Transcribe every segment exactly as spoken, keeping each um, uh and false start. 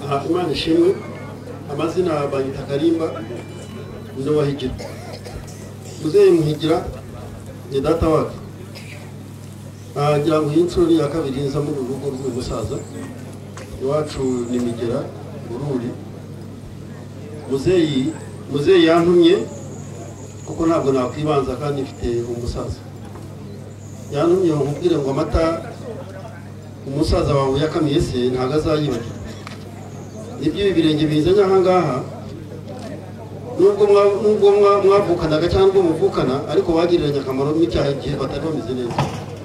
Imana ishimwe. Amazina Banyita Karimba ndo wahigira. Muzeyi Muhigira ni data wake. Agira ngo inshuro ya kabiri nza mu rugo rw'umusaza. Iwacu ni Migera Bururi. Muzeyi muzeyi yantumye kuko ntabwo nakwibanza kandi mfite umusaza. Yantumye nkubwire ngo amata umusaza wawe yakamiye se ntago azayibagirwa. Ibyo birenge bizanye aha ngaha nubwo nubwo mwavukanaga cyangwa muvukana ariko bagiriranye akamaro n'icyaha gihe batari bameze neza.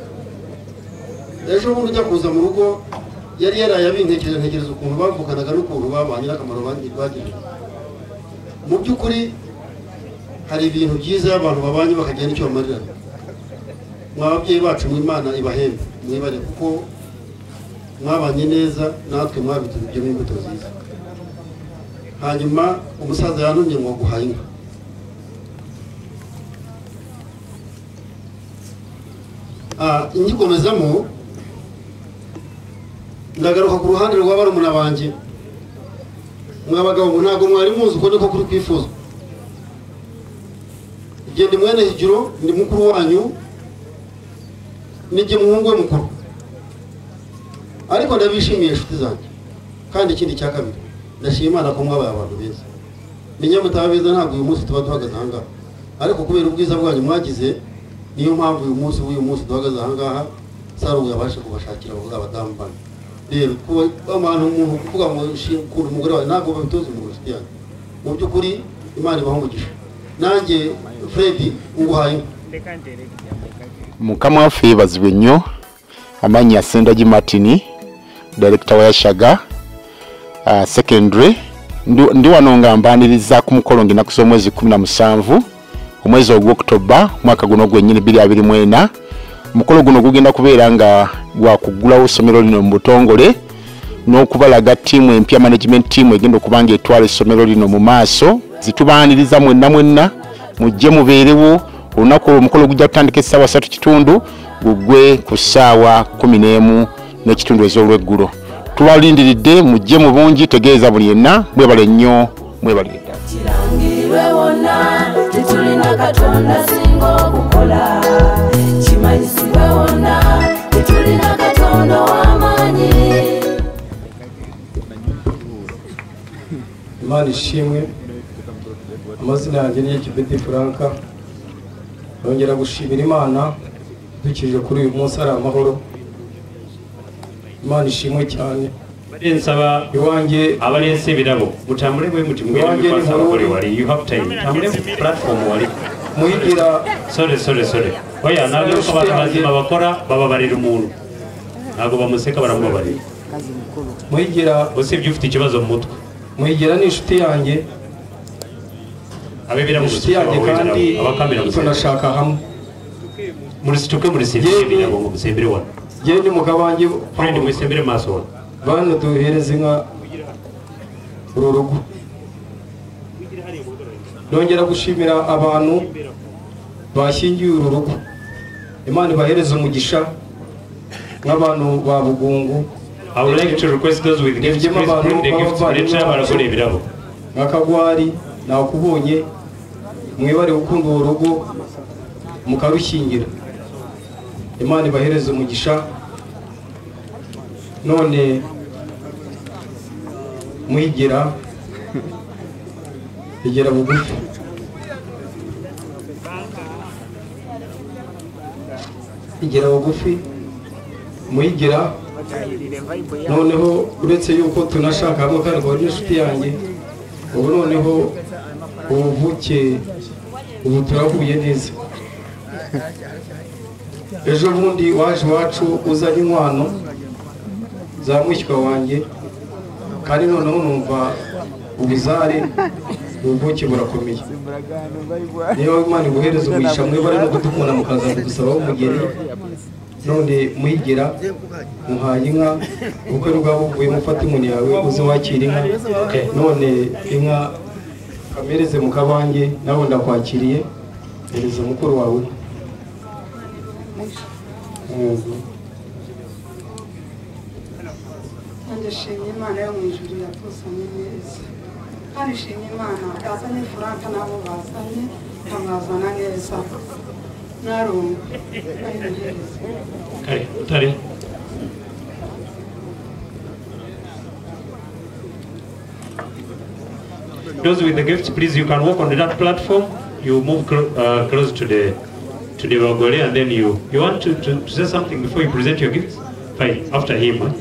Ejo bundi ujya kuza mu rugo yari yarayabintekereje ntekereza ukuntu bavukanaga n'ukuntu babanye n'akamaro bagirira. Mu by'ukuri hari ibintu byiza abantu babanye bakagira n'icyo bamarira. Mwababyeyi bacu mu Imana ibahembe mwibare kuko mwabanye neza natwe mwabitubye mu imbuto nziza. Hanyuma umusaza yantumye ngo guhaye inka. Ah, inyikomezamo ndagaruka ku ruhande rw'abarumuna banjye. Mwabagabo ntago mwari muzi uko niko kuri kwifuzwa. Igende mwene Higiro ndi mukuru wanyu nijye muhungu we mukuru. Ariko ndabishimiye inshuti zanjye. Kandi ikindi cya kabiri ndashima Imana ko mwabaye abantu beza. Menya mutabeza ntabwo uyu munsi tuba duhagaze aha ngaha. Ariko kubera ubwiza bwanyu mwagize niyo mpamvu uyu munsi w'uyu munsi duhagaze aha ngaha Sarugo yabasha kubashakira abavuga abadamu bane. Rero kuba abantu umuntu kuvuga ngo shikuru umugore wawe ntabwo babitoze mu rusiti yanyu. Mu by'ukuri Imana ibaho umugisha. Nanjye Freddy nguhaye Mukama wafe bazwe nnyo amanyi ya Sendagi Martin director wa Yashaga uh, secondary ndi, ndi wano nga mbaniriza ku mukolo ngina kuso mwezi kumi na musanvu omwezi ogwo October mwaka guno gwennyini bbiri abiri mu ena. Mukolo guno gugenda kubeera nga gwa kugulawo essomero lino mu Butongole n'okubalaga tiimu empya management team egenda okubanga etwala essomero lino mu maaso. Zitubaaniriza mwenna mwenna mujje mubeerewo. Olunaku omukolo gujja kutandika essaawa ssatu kitundu gugwe ku ssaawa kumi n'emu n'ekitundu ez'olweggulo. Tubalindiridde mujje mu bungi tegeeza buli yenna mwebale nnyo mwebale ddala. Kirangirwe wonna tetulina Katonda singa okukola. Kimanyisibwe wonna tetulina Katonda w'amaanyi. Imana ishimwe. Amazina yanjye ni Kibeti Franka. Nongera gushimira Imana dukije kuri uyu munsi ari amahoro. Imana ishimwe cyane. Nsaba iwanjye abalense birabo mutambule bwe muti mwene kwasa bakole wali you have time tambule platform wali Muhigira sorry sorry sorry oya nago ko bazima bakora baba barira umuntu nago bamuseka baramubarira Muhigira usibye ufite ikibazo mu mutwe. Muhigira ni inshuti yanjye abebira mu inshuti yanjye kandi tunashaka hamwe muri situke muri sivye birabo ngo musembere wa je ni mugabanje friend musembere maso bana duhereze inka ururugo. Nongera gushimira abantu bashyingiye ururugo. Imana ibahereze umugisha nk'abantu ba Bugungu. I would like to request those with gifts please bring the gifts later barakore birabo. Nkakagwari nakubonye mwibare gukunda urugo mukarushyingira. Imana ibahereze umugisha. None Muhigira igera bugufi. Igera bugufi Muhigira. Noneho uretse yuko tunashaka hamwe kandi ngo n'inshuti yanjye ubu noneho ubuvuke ubu turahuye neza. Ejo bundi waje wacu uzanye inkwano za mwishywa wanjye kandi noneho numva ubuzare ubuvuke burakomeye. Niyo Imana iguhereza umugisha mwibare no gutukuna mukaza kudusaba umugeni. None Muhigira muhaye inka ubukwe bwabo buvuye mufata inkoni yawe uze wakira inka. None inka kamereze mu kabange nawe ndakwakiriye hereza mukuru wawe. ndashimye Imana yo mu ijuru yatuzanye neza kandi shimye Imana yazanye Frank nabo bazanye kamazana neza narumva kare utari those with the gifts, please, you can walk on that platform. You move clo uh, close to the to the Bagole, and then you you want to, to, to say something before you present your gifts. Fine, after him. Huh?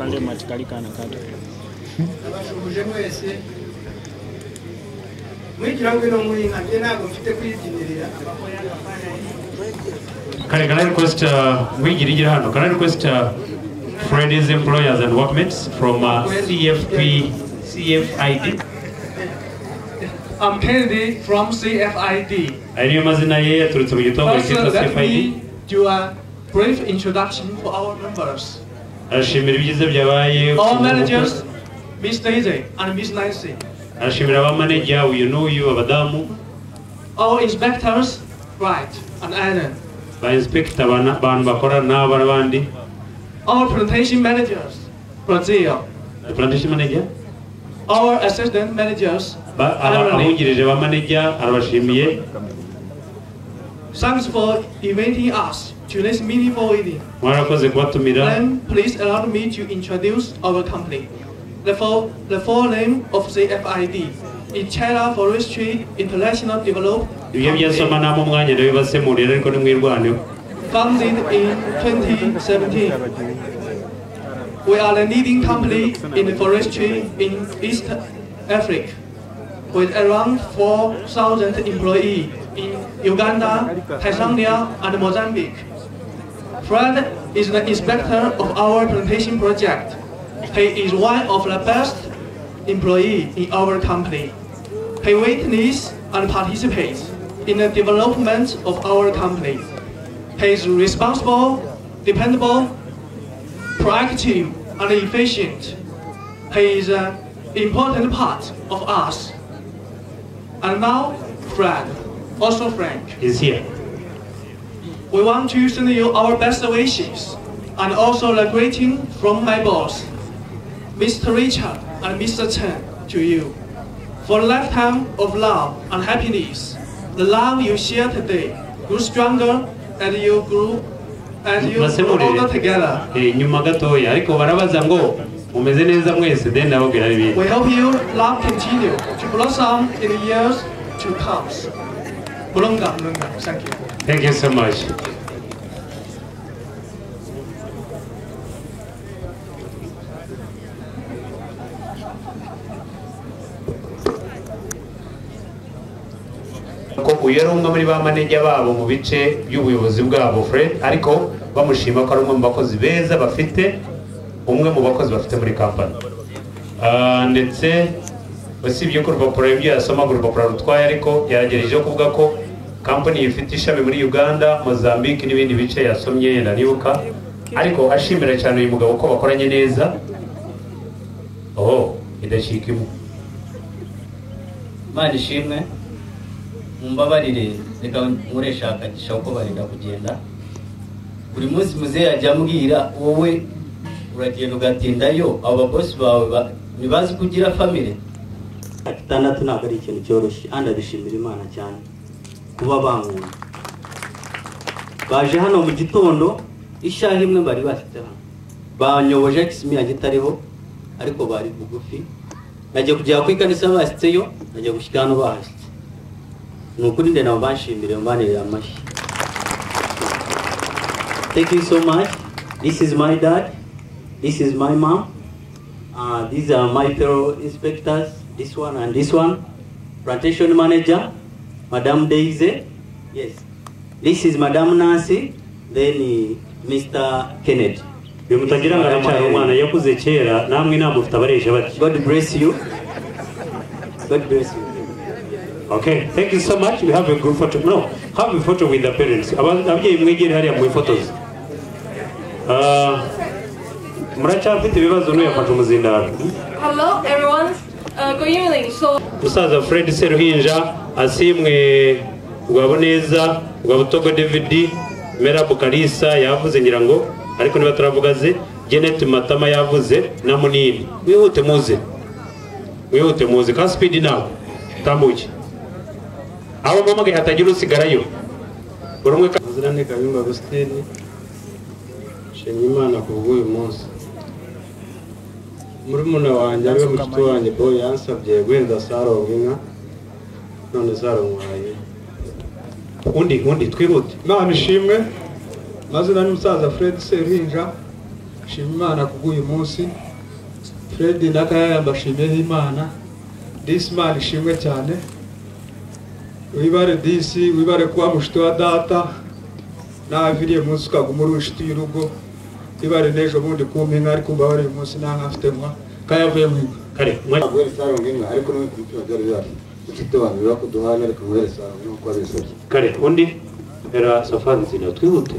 Can I, can I request uh, can I request uh, Freddy's employers and workmates from uh, C F P C F I D? I'm Kennedy from C F I D. First, let me do a brief introduction for our members. Our managers, Miss Daisy and Miss Nancy. Our inspectors, Bright and Alan. Our plantation managers, Brazil. The plantation manager? Our assistant managers, thanks for inviting us to this meaningful meeting. Then please allow me to introduce our company. The full, the full name of C F I D is China Forestry International Development Company. Founded in twenty seventeen. We are the leading company in the forestry in East Africa, with around four thousand employees in Uganda, Tanzania, and Mozambique. Fred is the inspector of our plantation project. He is one of the best employees in our company. He witnesses and participates in the development of our company. He is responsible, dependable, proactive, and efficient. He is an important part of us. And now, Fred, also Frank, is here. We want to send you our best wishes and also the greeting from my boss, Mister Richard and Mister Chen, to you. For a lifetime of love and happiness, the love you share today grew stronger as you grew as you grew older together. We hope you love continue to blossom in the years to come. Thank you. Thank you so much. uyu ari umwe muri ba manager babo mu bice by'ubuyobozi bwabo Fred, ariko bamushima ko ari umwe mu bakozi beza bafite, umwe mu bakozi bafite muri company. Ndetse basibye ko urupapuro ibyo yasoma urupapuro rutwaye, ariko yagerageje kuvuga ko company ifite ishami muri Uganda, Mozambique n'ibindi bice yasomye yenda nibuka, ariko ashimira cyane uyu mugabo ko bakoranye neza. Oh, idashikimo Imana ishimwe, mumbabarire reka nkoresha akagisha uko barenda kugenda. Buri munsi muze yajya ambwira wowe uragenda ugatindayo, abo boss bawe nibazi kugira family. Atandatu ntabwo ari ikintu cyoroshye, andi abishimira Imana cyane kuba bankunda. Baje hano mu gitondo ishaha imwe bari bafite hano, banyoboje kisimi yagitariho, ariko bari bugufi. Najya kujya ku ikanisa basitseyo, najya gushika hano bahashye. Nukuri nde nabo banshimire mbanirira amashi. Thank you so much. This is my dad. This is my mom. Uh, these are my fellow inspectors. This one and this one. Plantation manager, Madam Daisy. Yes. This is Madam Nancy. Then uh, Mister Kennedy. God bless you. God bless you. Okay, thank you so much. We have a group photo. No, have a photo with the parents. Hello everyone. Uh, good evening. So Musaza Fred Seruhinja, asimwe Gwaboneza, Gwabutogo David, Mera Bukarisa yavuze ngira ngo ariko niba turavuga ze Janet Matama yavuze na Munini wihute muze wihute muze ka speed nawe tambuke aho mama ge hatagira usigarayo urumwe Azirane Kayumba Agustini shimye Imana ku bw'uyu munsi muri muna wanjye ariwe mushiki wanjye bo yansabye gwenda saronga inka none sarongwaye undi undi twihute Imana ishimwe mazina ni musaza Fred Seruhinja shimye Imana ku bw'uyu munsi Fred nakaya mbashimiye Imana this man ishimwe cyane wibare disi wibare kuba mushito wa data naviriye munsi ukagumura ushito y'urugo wibare nejo bundi kumpinga ariko mbabare uyu munsi nanga afite mwa kayavuye mu kare mwagwere saronga inka ariko no kubipima byari byari ukite wanyu bakuduhana ariko mwere saronga nuko ari soje kare undi era Safari Nzina twihute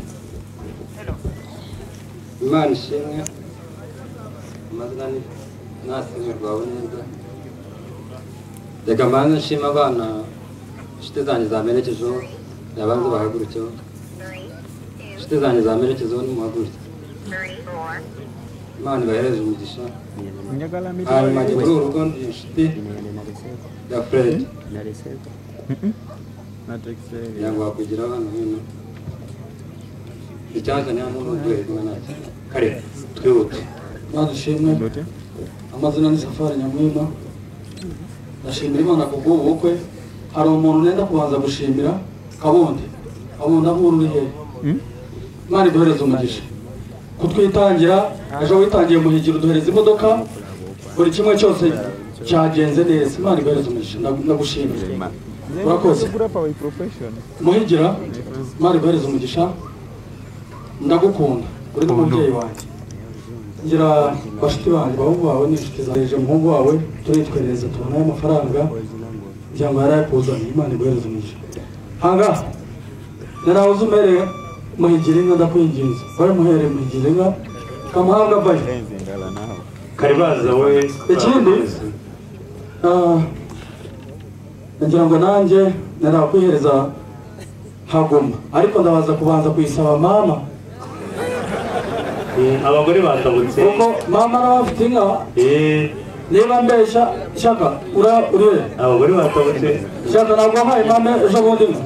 Imana ishimwe amazina ni nasimwe rwawe neza reka mbanze nshima abana inshuti zanjye zamerekejeho yabanze bahagurukeho inshuti zanjye zamerekejeho nimuhagurutse Imana ibahereze umugisha hanyuma njye muri uru rugo ndi inshuti ya Fred kugira ngo wakugira abana hino icyanza ni hano n'urwego kumwe nacyo kare twihute Imana ishimwe amazina ni Safari Nyamwima ndashimira Imana ku bw'ubu bukwe hari umuntu nenda kubanza gushimira Kabundi Kabundi aho uri hehe Imana iduhereze umugisha kutwitangira ejo witangiye muhigira uduhereza imodoka buri kimwe cyose cyagenze neza Imana iduhereze umugisha ndagushimira urakoze muhigira Imana iduhereze umugisha ndagukunda uri n'umubyeyi wanjye ngira bashiti banjye bahungu bawe n'inshuti zaje umuhungu wawe turitwereza tubonayo amafaranga kugira ngo yarayakuzanye Imana iguhereze umugisha hanga narahoze umereye muhigira inka ndakwinginze wari muhereye muhigira inka kamuhanga vayo karibaza we ikindi ngira ngo nanjye narakwihereza haguma ariko ndabaza kubanza kuyisaba mama abagore batabutse kuko mama nawe afite inka niba mbesha shaka ura uriwe abagore batabutse shaka ntabwo wahaye mama ejo bundi inka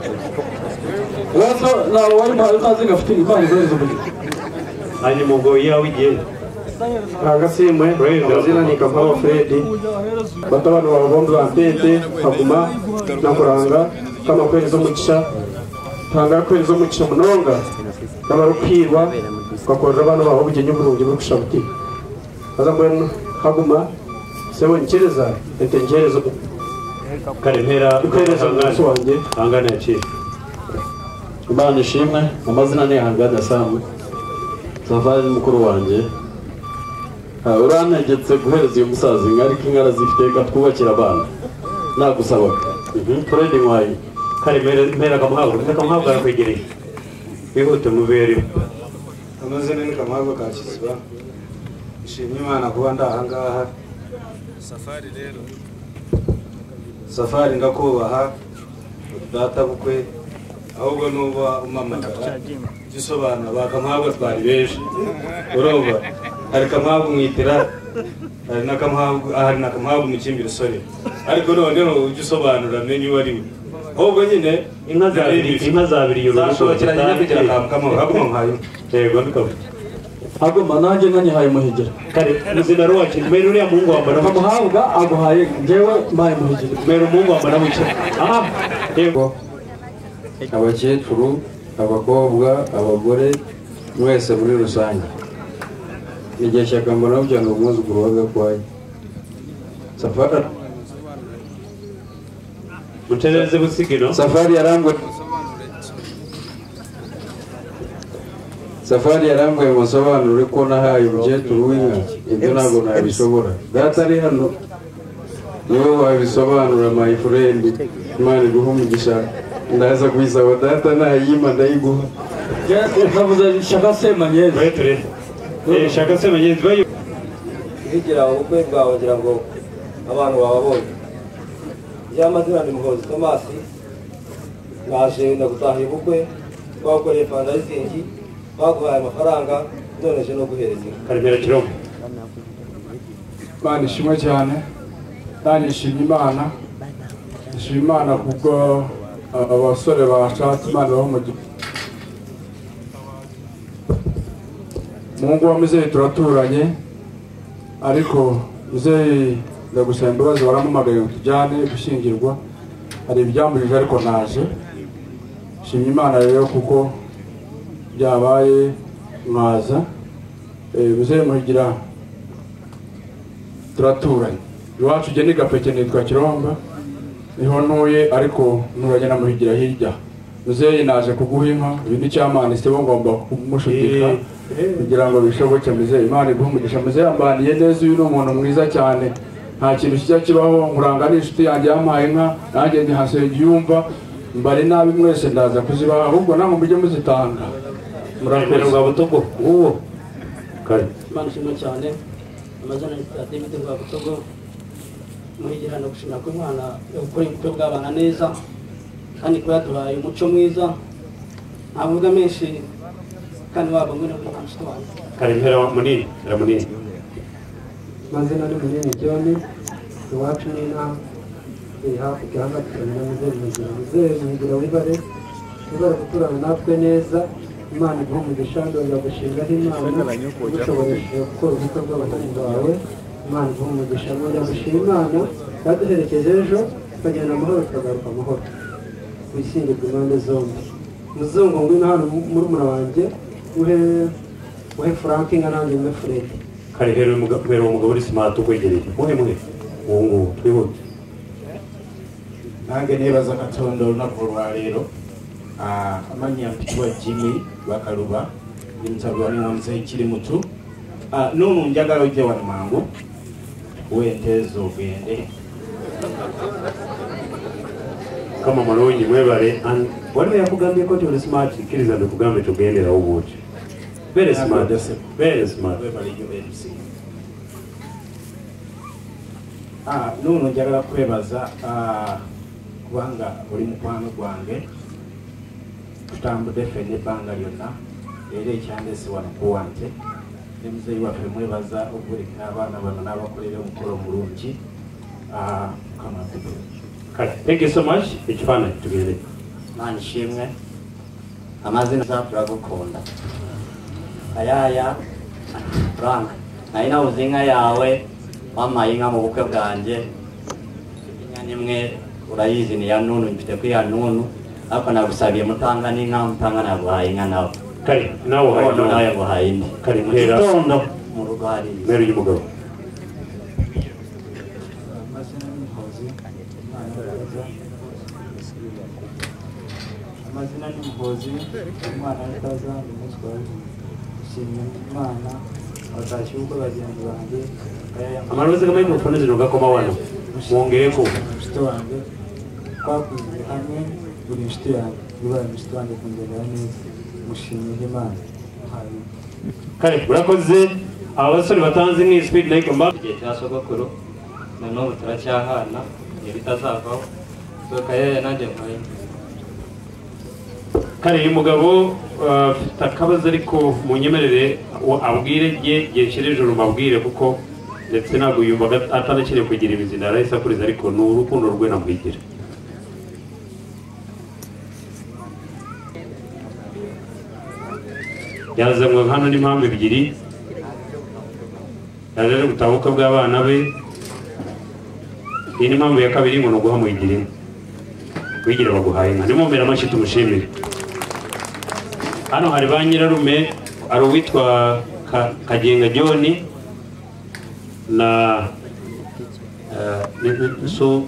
weso nawe wari mpaye ukazi ngafite Imana iguhereze umugisha hanyuma ubwo yawe igiye agasimwe amazina ni Kampala Fred batabana babo bombi bantete haguma nakuranga kama kweli zo mugisha tanga kweli zo mugisha munonga n'abarukirwa bakorera abana babo bugenye burungi bwo kushabuti aza mbona haguma sewe nkereza ete ngerezo karemera ukereza umunsi wanjye angana yaciye Imana ishimwe amazina ni Hangana Samu Safari mukuru wanjye urantegetse guhereza uyu musaza inka ariko inka arazifite katwubakira abana nagusaba Fred Nkwayi karemera kamuhabwa kamuhabwa arakwegereye wihute mubereho amazina ni Kamuhabwa ka Kiziba ishimye Imana kuba ndahangaha Safari rero Safari ndakubaha data bukwe ahubwo nuba umamagara gisobanura bakamuhabwa twari beje urumva hari Kamuhabwa mwitira hari nakamuhabwa hari nakamuhabwa mukimbira sore ariko none ugisobanura menye wari we ahubwo nyine inka zabiri inka zabiri y'urugo cyane kugira Kamuhabwa nkayo yego ndikaba haguma nanjye nkanyihaye muhigira kare muzina rwacu mbere uriya muhungu wambara Kamuhabwa aguhaye njyewe mbaye muhigira mbere umuhungu wambara wica aha yego abakecuru abakobwa abagore mwese muri rusange igihe cyakambona byo no umwuzukuru wa Gakwaye Safari mutereze busigino Safari yarangwe Safari yarangwe musobanuro ko nahaye umukecuru w'inka ibyo ntabwo nabishobora data ari hano niwe wabisobanura my friend Imana iguha umugisha ndaza kwisaba data nayima ndayiguha navuze shaka semanyezi weture eh shaka semanyezi bayo higira ubukwe bwawe kugira ngo abantu bababone y'amazina ni Muhozi Thomas naje ndagutahiye ubukwe twakoreye fundraising baguhaye amafaranga ndoneje no guhereza Karemera Kirogo. Imana ishimwe cyane nanjye nshima Imana nshima Imana kubwo abasore bashatse Imana baho mu gihe Mungu wa muzeyi turaturanye ariko muzeyi ndagusaba imbabazi waramumagaye tujyane gushyingirwa hari ibyambujije ariko naje nshimye Imana rero kuko byabaye mwaza muzeyi muhigira turaturanye iwacu ujye ni Gapeke nitwa Kiromba niho ntuye ariko nturanye na muhigira hirya muzeyi naje kuguha inka ibi ni cyamana isebo ngomba kumushutika kugira ngo bishoboke muzeyi Imana iguhe umugisha muzeyi ambaniye neza uyu ni umuntu mwiza cyane nta kintu kijya kibaho nkuranga n'inshuti yanjye yampaye inka nanjye ntihasenge yumva mbari nabi mwese ndaza kuzibaha ahubwo namwe mujye muzitanga murakwera bwa butogo uwo kare Imana ishimwe cyane amazina ya David rwa butogo muhigira no gushimira ko umwana ukora ubukwe bw'abana neza kandi ko yaduhaye umuco mwiza ntavuga menshi kandi waba ngwino ku nshuti wanjye Karemera munini ramunini mazina ni munini John iwacu ni na iri hakurya hagati na muzeyi mugira muzeyi mugira wibare wibare guturana natwe neza Imana iguhe umugisha ndongera gushingaho Imana igushoboreshe gukora ubukwe bw'abatani bawe Imana iguhe umugisha ndongera gushima Imana yaduherekeje ejo tukagenda amahoro tukagaruka amahoro wisingirwe impande zombi muzungu ngwino hano murumuna wanjye uhe uhe Frank inga nanjye mbe Fred Karehera umugabo umugabo uri smart ukwegereye muhe muhe uwo nguwo twihute nange nebaza Katondo nakurwa rero ah amanya mpitwa Jimmy bakaruba nimtabwa ni wanze ikiri mutu ah nunu njagala uje wa mangu wentezo gende kama malonyi mwebale and wale yakugambye ko tuli smart kiriza ndikugambe tugendera ubuti very smart very smart webale yo M C ah nunu njagala kwebaza ah kubanga uri mukwano gwange tutambude fene banga lyonna era ekyandese wano kuwante ne muzeyi waffe mwebaza okuleka abaana bano n'abakolera omukolo mulungi ah kama kale thank you so much ekifaananyi tugende Imana ishimwe amazina za turagukunda ayaya Frank nayina uzinga yawe mama inga mu bukwe bwanjye inka nimwe urayizi ni ya nunu mfite ku ya nunu ariko nagusabiye mutanga n'inka mutanga naguhaye inka nawe kare nawe uhaye nawe nawe nguhaye indi kare mu mpera gitondo mu rugo hari mero y'umugabo amazina ni Muhozi umwana w'itaza umunsi wa shimye Imana watashye ubwo bagenzi banjye amarozi kama y'umufundi ziruga koma wano mwongere ko inshuti wanjye twakuze hamwe buri inshuti yanjye bibaye inshuti wanjye kungendera neza mushimire Imana kare urakoze abasore batanze ni speed like mba igihe cya sogokuru na n'ubu turacyahana ibitazavaho soka yeye nanjye mpaye kare uyu mugabo afite akabazo ariko munyemerere abwire ye yeshyire ijoro mabwire kuko ndetse ntabwo yumva atanakiriye kugira imizina arahise akuriza ariko ni urukundo rwe namwigira yazanywe hano n'impamvu ebyiri yaje ari gutabuka bw'abana be iyi ni impamvu ya kabiri ngo ni uguha muyigira inka wigira baguhaye inka nimumere amashyi tumushimire hano hari ba nyirarume hari uwitwa Kagenga John na so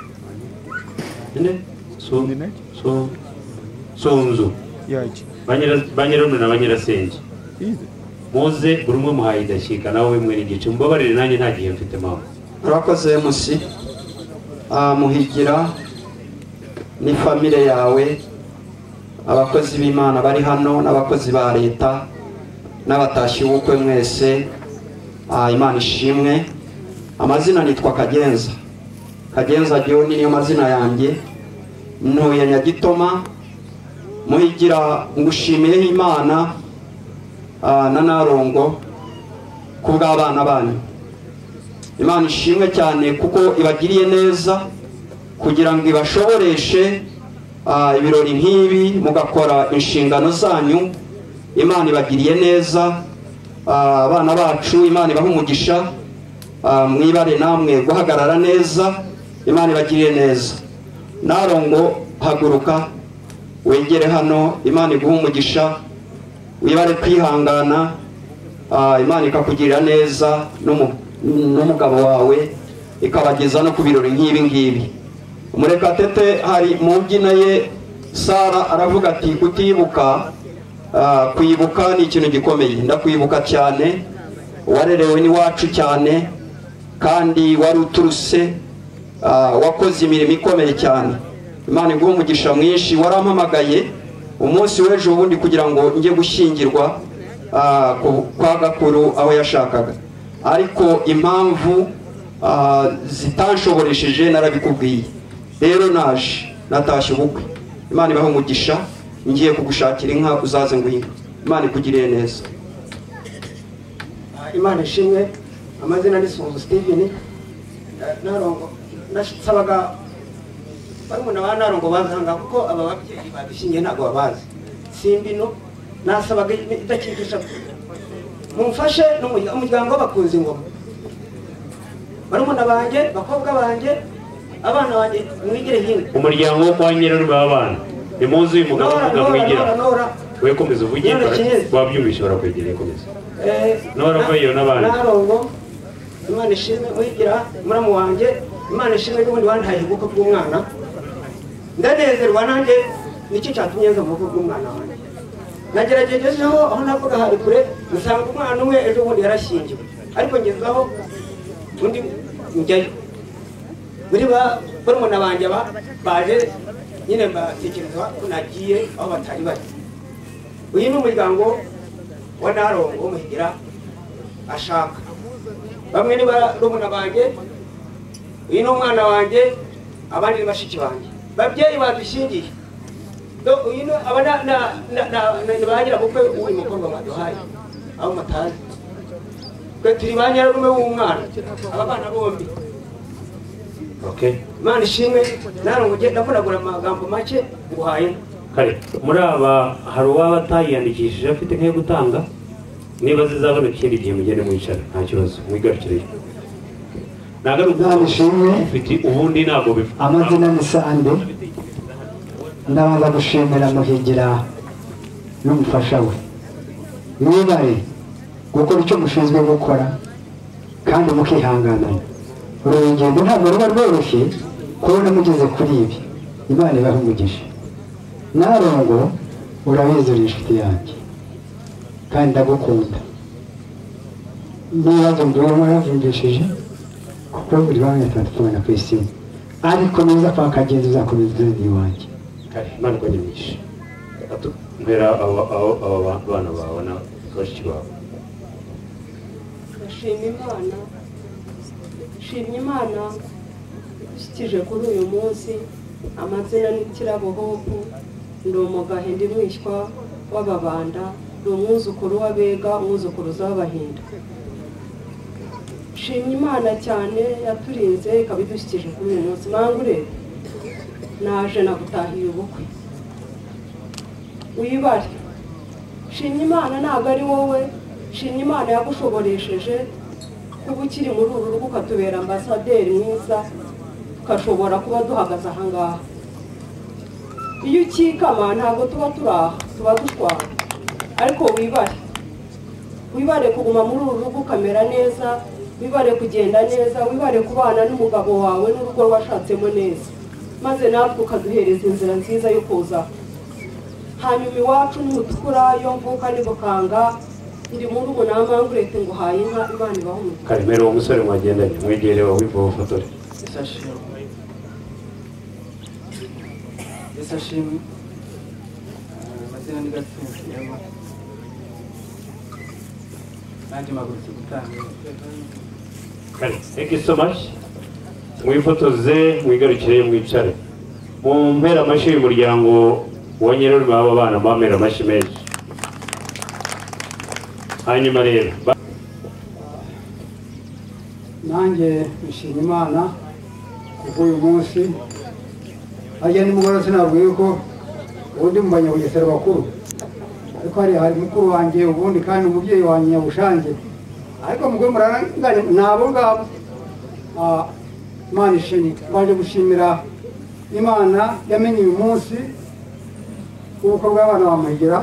so so sonzo banyirarume na banyirasenge muze buri umwe muhaye idashyika nawe mwe n'igice mubabarire nanjye nta gihe mfite mama urakoze musi muhigira ni famire yawe abakozi b'Imana bari hano n'abakozi ba leta n'abatashyi ubukwe mwese Imana ishimwe amazina nitwa Kagenza Kagenza John niyo mazina yanjye ntuye Nyagitoma muhigira ngushimiyeho Imana ah, na Narongo ku bw'abana banyu. Imana ishimwe cyane kuko ibagiriye neza kugira ngo ibashoboreshe ah, ibirori nk'ibi mugakora inshingano zanyu. Imana ibagiriye neza, ah, abana bacu Imana ibaha umugisha, ah, mwibare namwe guhagarara neza. Imana ibagiriye neza. Narongo haguruka wegere hano, Imana iguha umugisha, wibare kwihangana, ah, Imana ikakugirira neza n'umugabo wawe ikabageza no ku birori nk'ibi ngibi. Murekatete hari mu mbyina ye Sara aravuga ati kutibuka, ah, kwibuka ni ikintu gikomeye. Ndakwibuka cyane, warerewe n'iwacu cyane kandi wari uturuse, ah, wakoze imirimo ikomeye cyane. Imana iguha umugisha mwinshi. Warampamagaye umunsi w'ejo ubundi kugira ngo njye gushyingirwa ah, kwa Gakuru aho yashakaga, ariko impamvu ah, zitanshoboresheje narabikubwiye. Rero naje natashye ubukwe. Imana ibaha umugisha, ngiye kugushakira inka uzaze nguhinga. Imana ikugiriye neza. Imana ishimwe. Amazina ni Sunzu Steven. Narongo nasabaga barumuna ba Narongo bazanga kuko aba babyeyi badushingiye ntago babazi. Simbino nasabaga idakigisha mumfashe n'umuryango w'abakunzi ngoma. Barumuna banje, bakobwa banje, abana banje mwigire hino. Umuryango wo kwa Nyirarume w'abana imuzi uyu mugabo uvuga mwigira. We komeza uvugira wabyumvisha barakwegereye komeza. Eh Nora ko iyo nabana. Narongo Imana ishimwe mwigira muramu wanje. Imana ishimwe y'ubundi wantaye ubukwe bw'umwana. Ndanezerwa nanjye nicyo cyatumye nza mu bukwe bw'umwana wanjye. Nageragejejeho aho navuga hari kure nsanga umwana umwe ejo bundi yarashyingiwe, ariko ngezaho undi njyayo. Muri ba barumuna banje baje nyine batekereza ko nagiye aho batari bari. Uyu ni umuryango wa Narongo umuhigira ashaka. Bamwe ni barumuna banje, uyu ni umwana wanjye, abandi ni bashiki banjye. Babyeyi badushingiye. Do uyu ni abana na na bagira bukwe uyu mukobwa baduhaye aho matazi. Twe turi ba Nyirarume w'umwana, aba bana bombi. Okay. Imana ishimwe. Narongo genda muragura amagambo make nguhaye. Kare muri aba hari uwaba atayiyandikishije afite nk'iyo gutanga, niba zizabona ikindi gihe mugende mwicara nta kibazo mwigarukire. Imana ishimwe. Ubundi ntabwo bivuga. Amazina ni Sande. Ndabanza gushimira Muhigira n'umufasha we. Mwibare gukora icyo mushinzwe gukora kandi mukihanganana. Uru rugendo ntabwo ruba rworoshye kubona mugeze kuri ibi. Imana ibahe umugisha. Narongo urabizi uri inshuti yanjye kandi ndagukunda. Nibazo mbwira mwaravungishije kuko buri bamwe tatubona ku isi, ariko niza kwa kagenzi uzakomeza undi wanjye. Imana ikonyesha mbera abo abo bana bawe na bashiki bawe. Shimye Imana, shimye Imana dushyikije kuri uyu munsi. Amazina ni Kirabo Hope, ndi umugahe ndi mwishywa w'Ababanda, ndi umwuzukuru w'Abega, umwuzukuruza w'Abahinda. Shimye Imana cyane yaturinze ikaba idushyikije kuri uyu munsi. Mangure naje nagutahiye ubukwe. Wibare. Shimye Imana ntabwo ari wowe, shimye Imana yagushoboresheje kuba ukiri muri uru rugo ukatubera ambasaderi mwiza, ukashobora kuba duhagaze aha ngaha. Iyo ukikama ntabwo tuba turaha, tuba dushwara. Ariko wibare. Wibare kuguma muri uru rugo ukamera neza, wibare kugenda neza, wibare kubana n'umugabo wawe n'urugo rwashatsemo neza, maze natwe ukaduhereza inzira nziza yo kuza. Hanyuma iwacu n'umutukura yo mvuka ni Bukanga, ndi muri umunama ngurete nguhaye inka. Imana ibahe umugisha. Karimero uwo musore mwagendanye mwegere wawivuye ufotore. Isashimwe. Isashimwe. Amazina ni Gatsinzi Nyama. Nanjye magurutse gutanga. Kare, thank you so much. Mwifotoze mwigarukire mwicare. Mu mpera amashyi y'umuryango wa Nyirarume w'aba bana bamera amashyi menshi. hanyuma rero nanjye nshima Imana kuko uyu munsi ajya nimugoroba sinabwiye ko ubundi mu banyabugesera bakuru ariko hari hari mukuru wanjye ubundi kandi umubyeyi wanjye Nyabushange ariko mugwe muranganye nabo ngabo Imana ishimwe baje gushimira Imana yamenye uyu munsi ubukwe bw'abana ba Muhigira.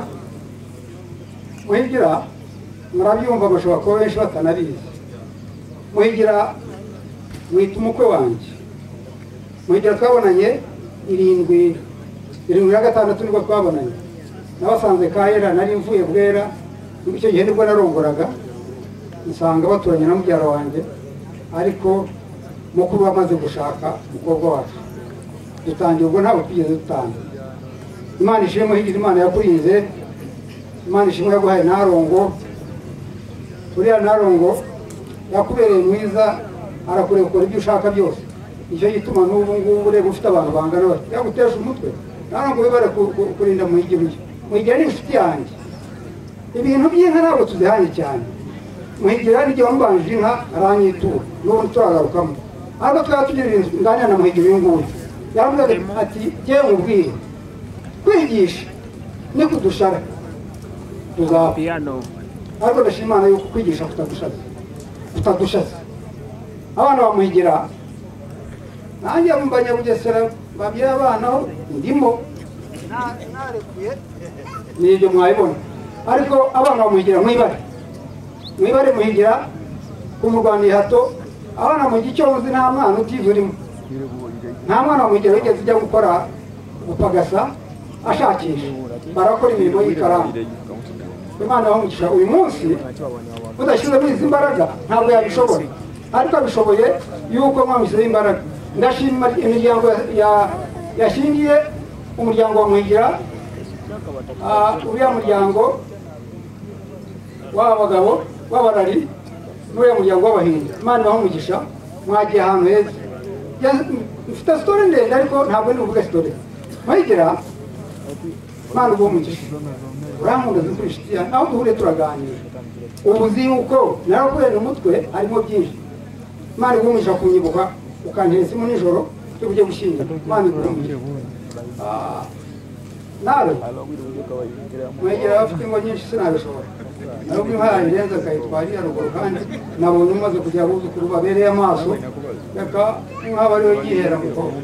Muhigira murabyumva bashobora kuba benshi batanabizi. Muhigira mwita umukwe wanjye. Muhigira twabonanye irindwi irindwi na gatandatu nibwo twabonanye. Nabasanze Kayera nari mvuye Bwera icyo gihe nibwo narongoraga nsanga baturanye na mubyara wanjye ariko mukuru wamaze gushaka umukobwa wacu dutangiye ubwo ntabwo twigeze dutanga. Imana ishimwe Muhigira, Imana yakurinze, Imana ishimwe yaguhaye Narongo. Uriya Narongo yakubereye mwiza, arakureka ukora ibyo ushaka byose. Icyo gituma n'ubu ngubu ureba ufite abantu bangana bati yagutesha umutwe. Narongo wibare kurinda Muhigira. Muhigira ni inshuti yanjye. Ibintu by'inka ntabwo tuzihanye cyane. Muhigira n'igihe wamubanjije inka aranyitura n'ubu turagarukamo. Ariko twaba tugira inganira na Muhigira uyu nguyu. Yaravuze ati jyewe mubwire kwigisha ni kudushara tuzapfa, ariko ndashima Imana yuko kwigisha kutadushaza kutadushaza. Abana ba Muhigira nanjye mu Banyabugesera babye abana ndimo narekuye nibyo mwayibona, ariko abana ba Muhigira mwibare mwibare Muhigira kumurwaniye hato. Abana mu gicyonzi nta mwana utivurimo, nta mwana wa Muhigira wigeze ujya gukora gupagasa ashakisha, barakora imirimo y'ikaramu. Imana yamugisha uyu munsi udashyizemo izi mbaraga ntabwo yabishobora, ariko abishoboye yuko mwamushyizeho imbaraga. Ndashima imiryango yashingiye umuryango wa Muhigira, uriya muryango w'abagabo w'abarari n'uriya muryango w'abahinzi. Imana yamugisha, mwagiye ahantu heza. Mfite story ndende ariko ntabwo ndi buvuge story. Muhigira Imana ubumugisha, urankunda zikuri inshuti yanjye, aho duhure turaganira. Ubu uzi yuko narakurera umutwe harimo byinshi. Imana ubumugisha kunyibuka ukanteretsemo nijoro cyo kujya gushyingira. Imana ubumugisha. Nawe Muhigira bafite ingo nyinshi sinabishobora, ariko inka yanjye irenze akayitwarira ruguru kandi nabonye umaze kugira abuzukuru babereye amaso, reka inka bariho yihera mukobwa.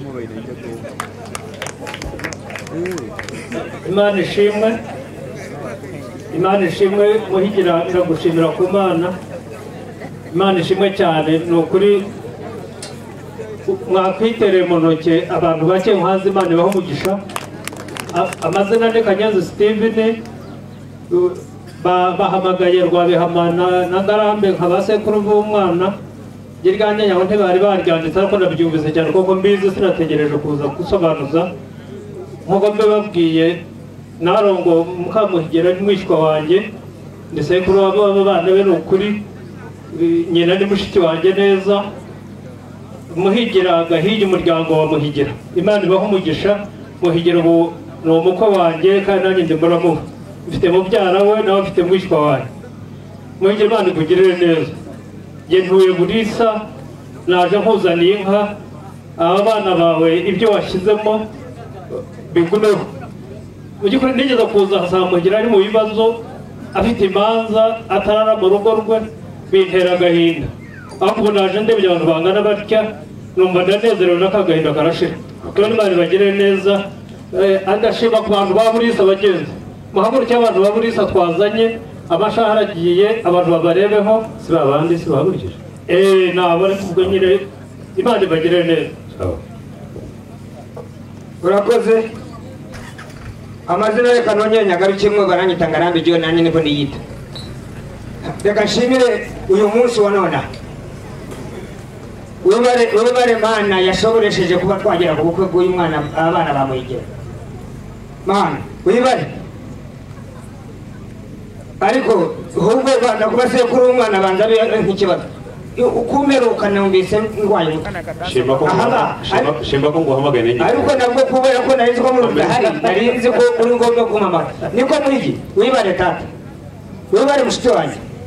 Imana ishimwe, Imana ishimwe. Muhigira ndagushimira ku Mana, Imana ishimwe cyane. Ni ukuri mwakwitereye mu ntoki abantu bake nkazi, Imana ibaho umugisha. Amazina ni Kanyanza Steven, bahamagaye Rwabihamana na Ngarambe nka basekuru b'umwana. Girganya nyaho ntibari baryanditse ariko ndabyumvise cyane kuko mbizi sinategereje kuza gusobanuza. Nkuko mbabwiye Narongo Mukamuhigira ni mwishywa wanjye, ndi sekuru w'aba bana be. Ni ukuri nyina ni mushiki wanjye neza. Muhigira Gahigi umuryango wa Muhigira, Imana ibaho umugisha. Muhigira ubu ni umukwe wanjye kandi nanjye ndi muramuha, mfite mubyara we nawe mfite mwishywa wanjye. Muhigira Imana ikugirire neza. Njye ntuye Burisa, naje nkuzaniye inka. Aba bana bawe ibyo washyizemo bigumeho. Ugikuri nigeze kuza asanga Muhigira ari mu bibazo, afite imanza, atarara mu rugo rwe, bintera agahinda. Ariko ubu naje ndebye abantu bangana batya, numva ndanezerewe n'akagahinda karashira. Kandi Imana ibagire neza. Ndashima ku bantu ba Burisa bagenzi, muhaguruke abantu ba Burisa twazanye, amashahara agiye, abantu babarebeho, si babandi si bahagurikije. Eh nabo ari kubwo nyine, Imana ibagire neza. Urakoze. Amazina ye Kanonye Nyagarukimwe baranyita Ngarambe John, nanjye niko niyita. Reka nshimire uyu munsi wa none. Wibare wibare Mana yashoboresheje kuba twagera ku bukwe bw'uyu mwana abana ba Muhigira. Mana wibare. Ariko ahubwo Rwanda kuba sekuru umwana banza nk'ikibazo. Ukumeruka numvise ndwaye. Shimba ko shimba ko nguhamagaye n'iki. Ariko nabwo kubera ko nari nzi ko muri hari nari nzi ko uri ngomba kumama. Niko muri iki wibare tata. Wibare mushiki wanjye.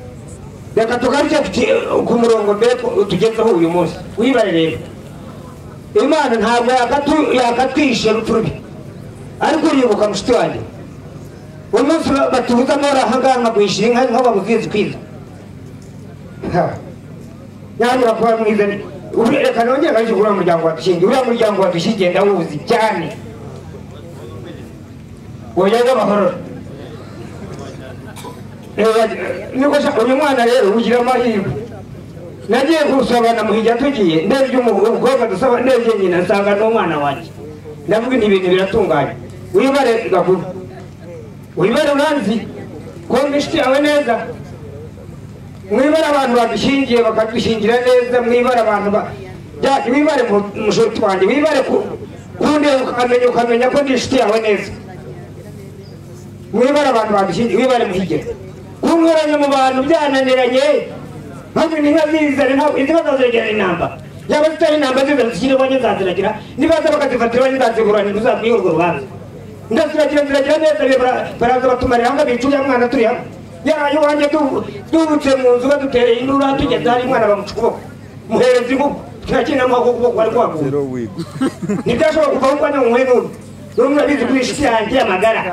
reka tugaruke ku murongo mbere tugezeho uyu munsi wibare rero imana ntabwo yakatwishe rupfu rubi ariko uribuka mushiti wanjye uyu munsi batubuza amahoro ahangaha nkagwishyira inka nka babuzizi kwiza nyabura kuba mwiza reka nongere ngaje uriya muryango wadushingiye uriya muryango wadushingiye ndawuzi cyane woyaga amahoro uyu mwana rero ugira amahirwe nagiye gusabana muhijya tugiye ndebye umukobwa dusaba ndebye nyina nsanga n'umwana wanjye ndavuga ni ibintu biratunganye wibare gakuru wibare uranzi kumva inshuti yawe neza mwibare abantu badushingiye bakadushingira neza mwibare abantu wibare mushuti wanjye wibare kundeba ukamenya ukamenya ko ndi inshuti yawe neza mwibare abantu badushingiye wibare muhigera kunkoranya mu bantu byananiranye hamwe n'inka zizana ntabwo izi bazazegera inamba yaba zitari inamba zizana zikiri bonye zaziragira nibaza bakazifatira bonye zazigurana ntuzabwiye urwo rubanza ndaziragira ziragira neza baraza batumarira hamwe bicuye mwana turi hamwe yaraye iwanjye tubutse mu nzu badutereye indura tugeze hari mwana bamuca ukuboko muhereza ingufu turakina amaboko ukuboko wari kwaguye ntibyashobora kuvaho umwanya mu muhenuru n'umwe urabizi kuri inshuti yanjye y'amagara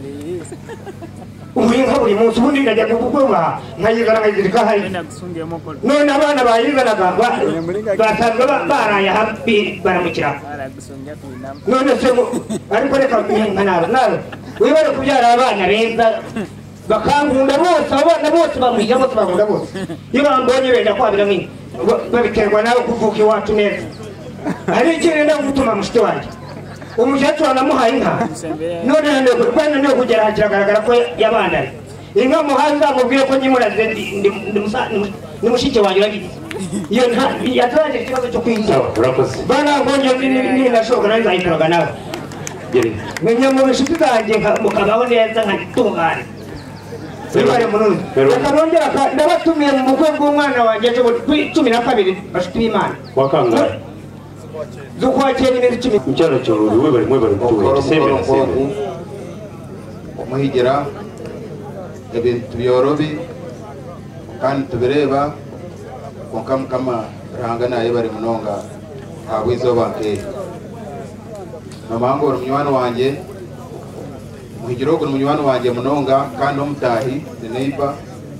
umuhinga buri munsi ubundi ndajya kukubaha nkayizana nkayizirika hari none abana bayizanaga basanzwe baraye hafi baramukira none se ariko reka nka nawe nawe wibare kubyara abana beza bakankunda bose abana bose bamuhiga bose bankunda bose iyo bambonye benda kwabira nk'ini babiterwa nawe kuvuka iwacu neza hari ikintu nda gutuma mushiti wanjye umukecuru anamuhaye inka none nanone kugera kiragaragara ko yabandanye inka muhazi zamubwiye ko nyimuraze ni mushiki wanjye urabizi iyo yataraje ikibazo cyo kwinjira bana ngonje ninashoboka nawe nzahituraga nawe menya mu inshuti zanjye mukabaho neza nkatungane wibare muruzi reka nongera ndabatumiye mu bukwe bw'umwana wanjye cumi na kabiri bashuti b'imana zukwakira imezi icumi icyaro cyororo we bari mwe bari tuwe semera semera umuhigera ibintu byorobi kandi tubireba konka kama ranga naye bari munonga abwizo banke mamango umunywana wanje muhigero ngo umunywana wanje munonga kandi umutahi neiba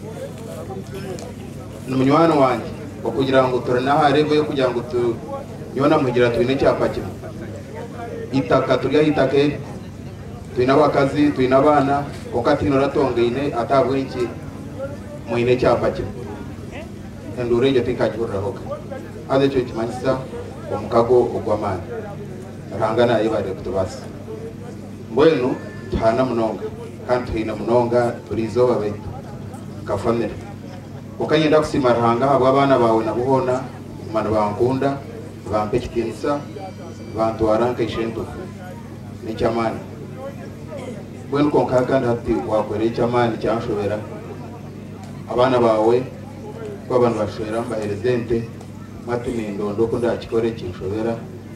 umunywana wanje kugira ngo turana harebe yo kugira ngo tu nyona mugira twine cyapa kimwe itaka turya itake twina bakazi twina abana kokati noratongene atabwe iki muine cyapa kimwe ndure nje tikajura hoka ade cyo kimanyisa omukago ogwamana rangana ibade kutubasa mbwenu tana munonga kandi twina munonga turizo babe kafamire ukagenda kusima ranga abo abana bawe nabuhona umana bankunda bampe kitinisa bantu waranka ishento ni chamani bwenu konka kandi hati wakwere chamani cyanshobera abana bawe kwabantu bashobera mbaherezente matumi ndondo ko ndakikore kinshobera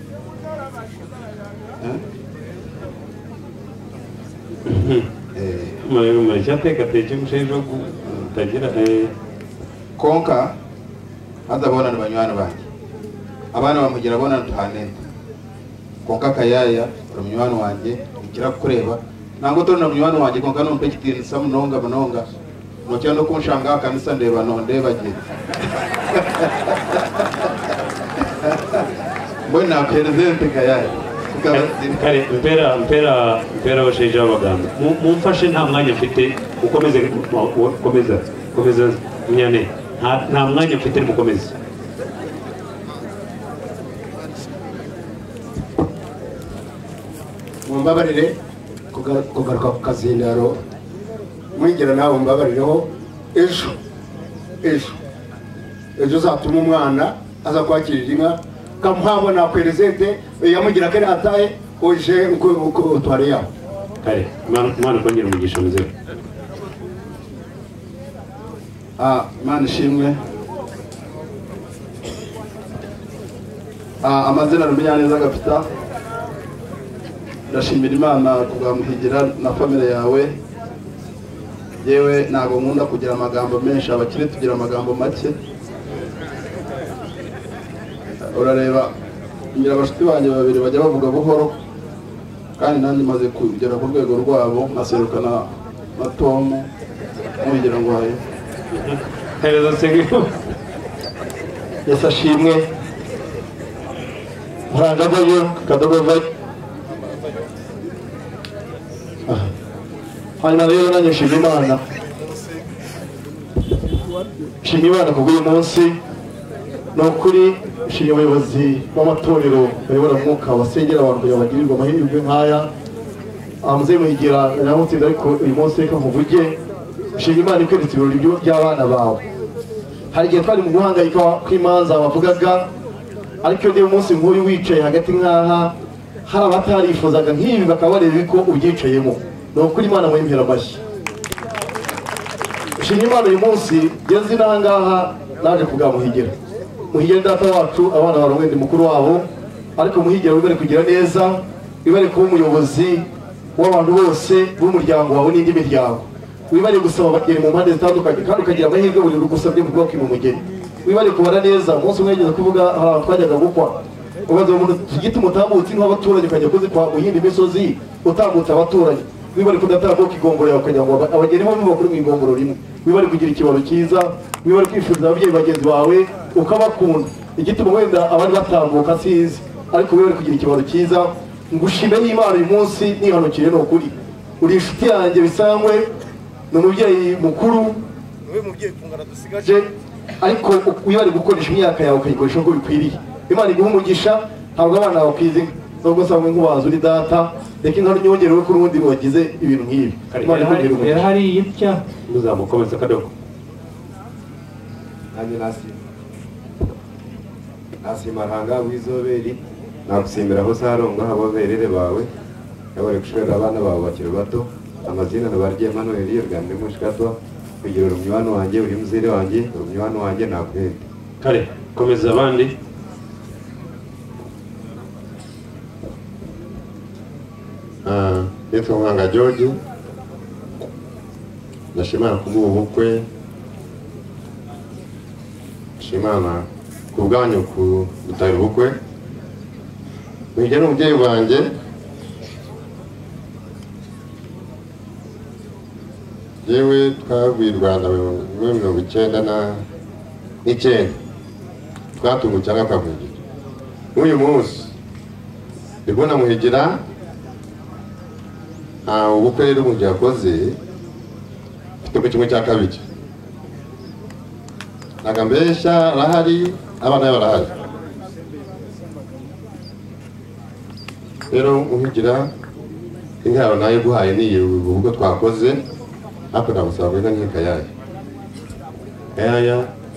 eh eh mwe cyateka teje mushejo gutagira eh konka adabona nabanywana banje abana bamugira bona tuhanenda konka kayaya umunywana wanje ikira kureba nango tona umunywana wanje konka no mpekitini samunonga munonga no cyano kunshanga kanisa ndeba no ndeba je bona presente kayaya kare mpera mpera mpera washeje abaganda mumfashe nta mwanya mfite ukomeze komeza komeza nyane nta mwanya mfite mukomeze mumbabarire kugaruka ku kazindaro mwingira nawe mbabarireho ejo ejo ejo uzatuma umwana aza kwakirira inka kamuhabona kwerezente yamugira kare ataye uje uko tware yaho kare mwana kongera umugisha muzee ah mana shimwe ah amazina rumenya neza gafita ndashimira imana kugamuhigira na family yawe yewe ntabwo nkunda kugira amagambo menshi, abakire tugira amagambo make. Urareba ngira abashuti banjye babiri bajya bavuga buhoro, kandi nanjye maze kugera ku rwego rwabo nkaserukana na Tom mugira ngo haye hereza sengiho Yesu ashimwe. Murangagayo kadogova hanyuma rero nanjye nshima Imana, nshima Imana kubw'uyu munsi. Ni ukuri nshima abayobozi b'amatorero bayobora umwuka basengera abantu kugira ngo bagirirwe amahirwe nk'aya. Muzehe Muhigira naramutsinda, ariko uyu munsi reka nkuvuge, nshima Imana ikweretse ibirori by'abana bawe. Hari igihe twari mu guhangayika kw'imanza bavugaga, ariko iyo umunsi nk'uyu wicaye hagati nk'aha, hari abatarifuzaga nk'ibi bakaba bareba ko ubyicayemo. Ni ukuri Imana muhimbira amashyi. Nshima Imana uyu munsi ngeze n'aha ngaha naje kubwa Muhigira. Muhigira data wacu, abana bawe ndi mukuru wabo, ariko Muhigira wibare kugira neza, wibare kuba umuyobozi w'abantu bose b'umuryango wawe n'indi miryango. Wibare gusaba abageni mu mpande zitandukanye, kandi ukagira amahirwe buri rugusabye mu bwoko mu mugeni. Wibare kubara neza. Umunsi umwe yigeze kuvuga hari abantu twajyaga gukwa, ubaza umuntu tugite umutambutsi nk'abaturanyi ukajya kuzikwa mu yindi misozi utambutse abaturanyi. Wibare kudatambuka igongoro yawe ukagira ngo abageni bo bakuru mu igongoro rimwe. Wibare kugira ikibaro cyiza, wibare kwifuriza ababyeyi bagenzi bawe ukabakunda. Igituma wenda abandi batambuka sizi, ariko wibare kugira ikibaro cyiza. Ngushime n'Imana uyu munsi nihanukire. Ni ukuri uri inshuti yanjye bisangwe, ni umubyeyi mukuru, niwe mubyeyi kungana dusigaje, ariko wibare gukoresha imyaka yawe ukayikoresha uko bikwiriye. Imana iguha umugisha. Ntabwo abana bawe kwizi nubwo usanga nk'ubazi uri data, reka inkuru nyongerewe ko urundi wagize ibintu nk'ibi. Yari hari yitya muzamukomeza kadogo. Nanjye nasi nasimaranga w'izoberi nagusimbira aho saronga ababerere bawe yabari gushwera abana bawe bakiri bato. Amazina nabarye Emmanuel yogande mushikatwa kugira urumywano wanjye uri muzire wanjye urumywano wanjye nakwende. Kare komeza abandi. Ah, Yesu Mwanga George, ndashimana kumuha ubukwe, ndashimana kubwanyu kudutahira ubukwe. Muhigira n'umubyeyi wanjye, yewe twavuye i Rwanda muri mirongo icyenda n'icyenda, twatunguye cyangwa Kamuhigira. N'uyu munsi ndi kubona Muhigira ubukwe rero umuntu yakoze mfite mu kimwe cya kabiri. Ntago mbeshya arahari, abana barahari. Rero Muhigira inka yawe nayo guhaye niyi ubwo twakoze, ariko ndagusaba inka nk'ika yayo yaya.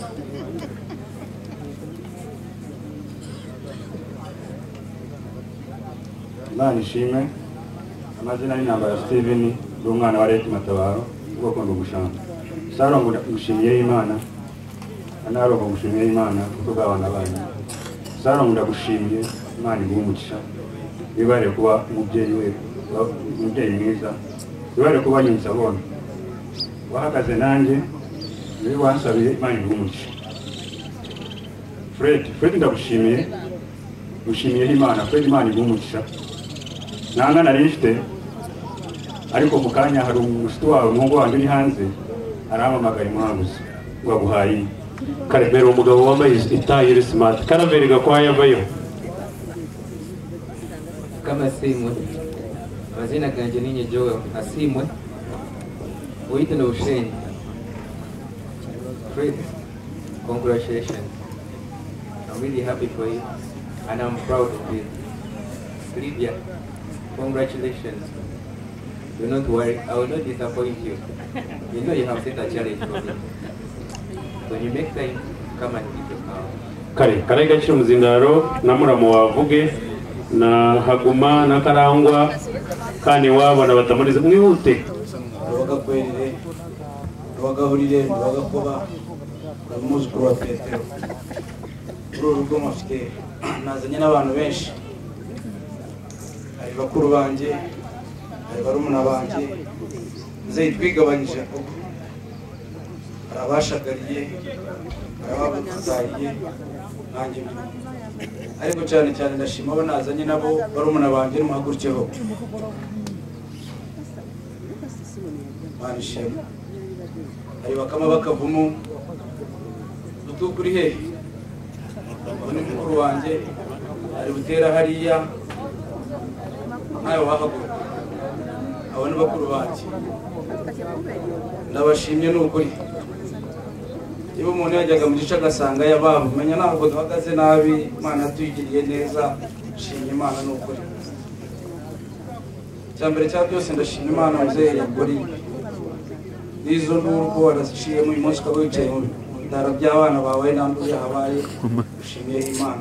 Imana ishimwe. Amazina y'intambara ya Steven, ndi umwana wa Leta Matabaro, ubwoko ndumushanga. Sarongo ngushimiye Imana, anarongo ngushimiye Imana kuko bw'abana banyu. Sarongo ndagushimiye, Imana iguhe umugisha. Wibare kuba umubyeyi we, umubyeyi mwiza. Wibare kuba nyinsa bona. Wahagaze nanjye, niwe wansabiye, Imana iguhe umugisha. Fred, Fred ndagushimiye. Ngushimiye Imana, Fred Imana iguhe umugisha. Nanga narifite, ariko mu kanya hari umushuti wawe umuhungu wanjye uri hanze arahamamagaye muhanguzi waguhaye. Karebera umugabo wambaye itayire smart karaveri gakwaya bayo. Kama simwe amazina ganjye ninye Joel asimwe wite no Usheni. Fred, congratulations. I'm really happy for you and I'm proud of you. Lydia, congratulations. Do not worry, I will not disappoint you. You know you have set a challenge for me. When you make time, come and eat your cow. Kare, kare gaciro muzindaro na muramu wavuge na Haguma na Karangwa kandi wabo na batamuriza mwihute. Bagakwerere, bagahurire, bagakoba umuzukuru wa Petero. Uru rugo mufite nazanye n'abantu benshi. Hari bakuru banje, hari barumuna banje, muzeyi twigabanyije kuko hari abashagariye hari ababutahiye nanjye ariko cyane cyane ndashima abo nazanye nabo barumuna banjye nimuhagurukeho manishema hari bakama bakavumu utukuri he ni mukuru wanjye ari butera hariya nawe wahaguruka abo ni bakuru banjye ndabashimye ni ukuri iyo umuntu yajyaga mu gice agasanga yabaho umenya ntabwo duhagaze nabi Imana yatugiriye neza shimye Imana ni ukuri cyambere cya byose ndashimye Imana muzeyi yakuri nizo nduru ko warashiye mu munsi ukaba wicaye mu bitaro by'abana bawe nanduru yahabaye ushimiye Imana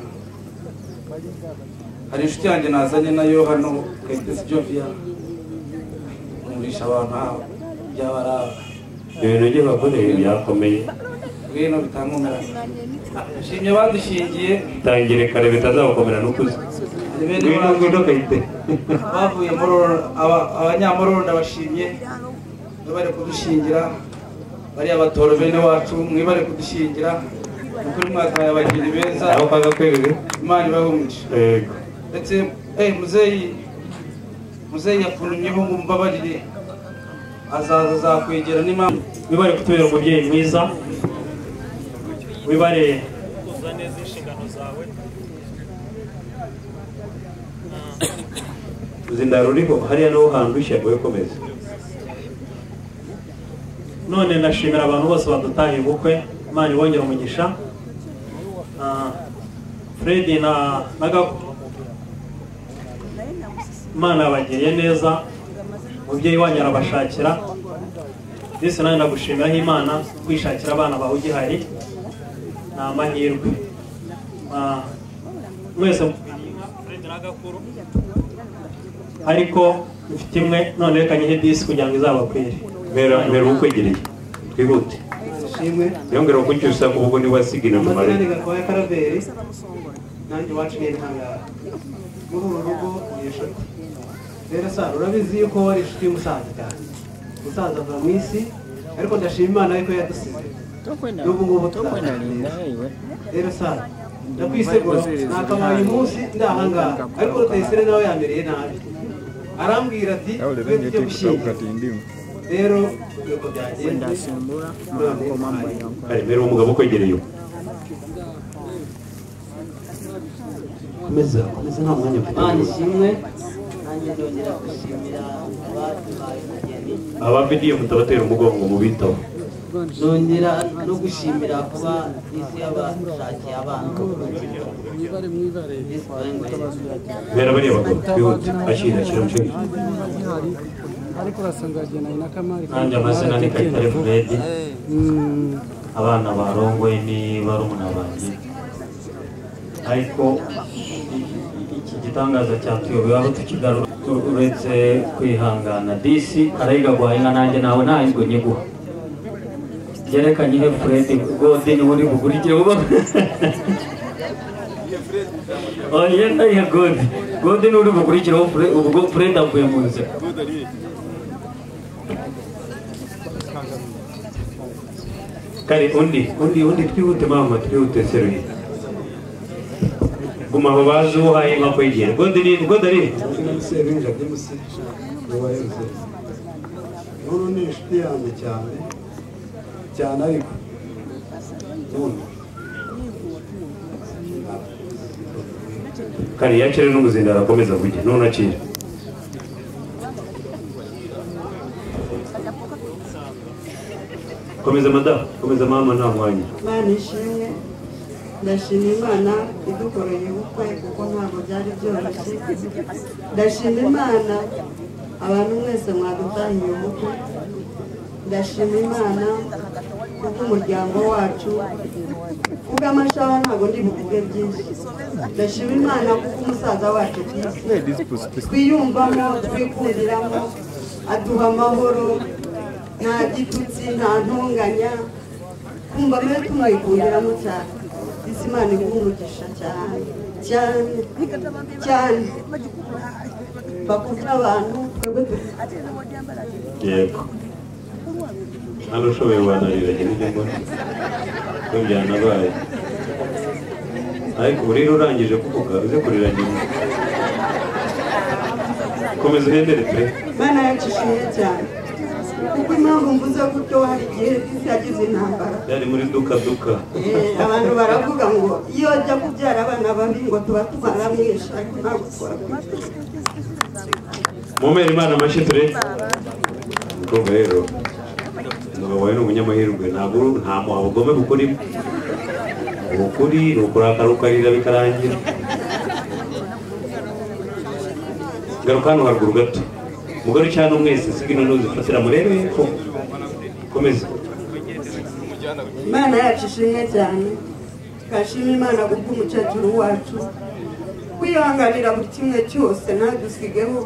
hari inshuti yanjye nazanye nayo hano Kayitesi Jovia umurisha abantu aho byabara ibintu bye bakoreye byakomeye ngwino bitankomera shimye badushingiye tangire kare bitazabakomera n'ukuze ngwino ngwino Kayite bavuye muri abanyamururu ndabashimye bari kudushingira bariya batoro bene wacu mwibare kudushingira ukuri mwakaye abageni beza aho kaga kwegege Imana ibahumije yego ndetse eh muzeyi muzeyi yafunumyeho ngo mbabarire azaza zakwegera n'imana wibare kutubera umubyeyi mwiza wibare kuza neza inshingano zawe uzindaro uriho hariya no handusha wowe komeza none ndashimira abantu bose badutahiye ubukwe Imana ibongera umugisha Fred na Nagako Imana yabagiriye neza umubyeyi wanyu arabashakira ndetse nawe ndagushimiraho Imana kwishakira abana bawe ugihari ni amahirwe mwese Fred na Gakuru ariko mfite imwe none reka nyihe disi kugira ngo izabakwire mbera mbera ukwegereye twihute shimwe yongera kucyusa mu bugo ni wasigina mu mare amazina kwa Karaveri nanjye wacu ni ntangara muri uru rugo yeshatu rero sa urabizi yuko wari inshuti y'umusaza cyane umusaza ava mu isi ariko ndashima Imana ariko yadusize n'ubu ngubu tuzakunda rero sa ndakwisegura nakamaye umunsi ndahangaha ariko Rutayisire nawe yamereye nabi arambwira ati twe tujye gushyingira rero yuko byagenda ari mbere umugabo ukwegereye komeza komeza nta mwanya mfite Imana ishimwe nanjye ndongera gushimira abaduhaye umugeni abavidiyo mutabatera umugongo mu bitabo nongera no gushimira kuba isi y'abashakiye abana mbera bariya bagabo twihute ashyira ashyira mu cyumba ariko urasangagena na Kamari nanjye amazina ni Kayitare Fred abana barongoye ni barumuna banjye ariko iki gitangaza cyatuyobeye aho tukigarura uretse kwihangana disi arayiga guhaye nanjye nawe ntabwo nyiguha yerekanye he Fred gode ni uri bukurikire uba oye ndaye gode gode ni uri bukurikire ubwo Fred avuye mu nzira kare undi undi undi twihute mama twihute seruye guma aho bazi uhaye nka kwegera gode ni gode ari seruye by'umusi wabaye uze none ni inshuti yanjye cyane cyane ariko kare yakire n'umuzinda arakomeza kujya none akira komeza madamu komeza mama nta mwanya Imana ishimwe ndashima Imana idukoreye ubukwe kuko ntabwo byari byoroshye ndashima Imana abantu mwese mwadutahiye ubukwe ndashima Imana kuko umuryango wacu kubw'amashaha ntabwo ndi buvuge byinshi ndashima Imana kuko umusaza wacu twiyumvamo twikundiramo aduha amahoro nta gitutsi nta ntunganya kumva mbere tumwikundiramo cyane isi Imana iguha umugisha cyane cyane cyane bakunda abantu twebwe yego hano ushoboye wanarira nyine mbona ko byanabaye ariko urira urangije kuvuga uze kurira nyuma komeza uhendere pe Mana yacishije cyane kuko impamvu mvuze gutyo hari igihe isi yagize intambara yari muri duka duka abantu baravuga ngo iyo ajya kubyara abana babi ngo tuba twaramwisha ariko ntabwo twakwisha mumere Imana amashyi ture ndumva rero umugabo wawe ni umunyamahirwe ntabwo nta muhabo ugomba gukora ibi ukuri ni ukurakara ukarira bikarangira garuka hano haruguru gato umugore cyane mwese sigino nuzifatira murebe ko komeza Imana yacu ishimwe cyane twashima Imana kubwo umukecuru wacu kwihanganira buri kimwe cyose ntadusigeho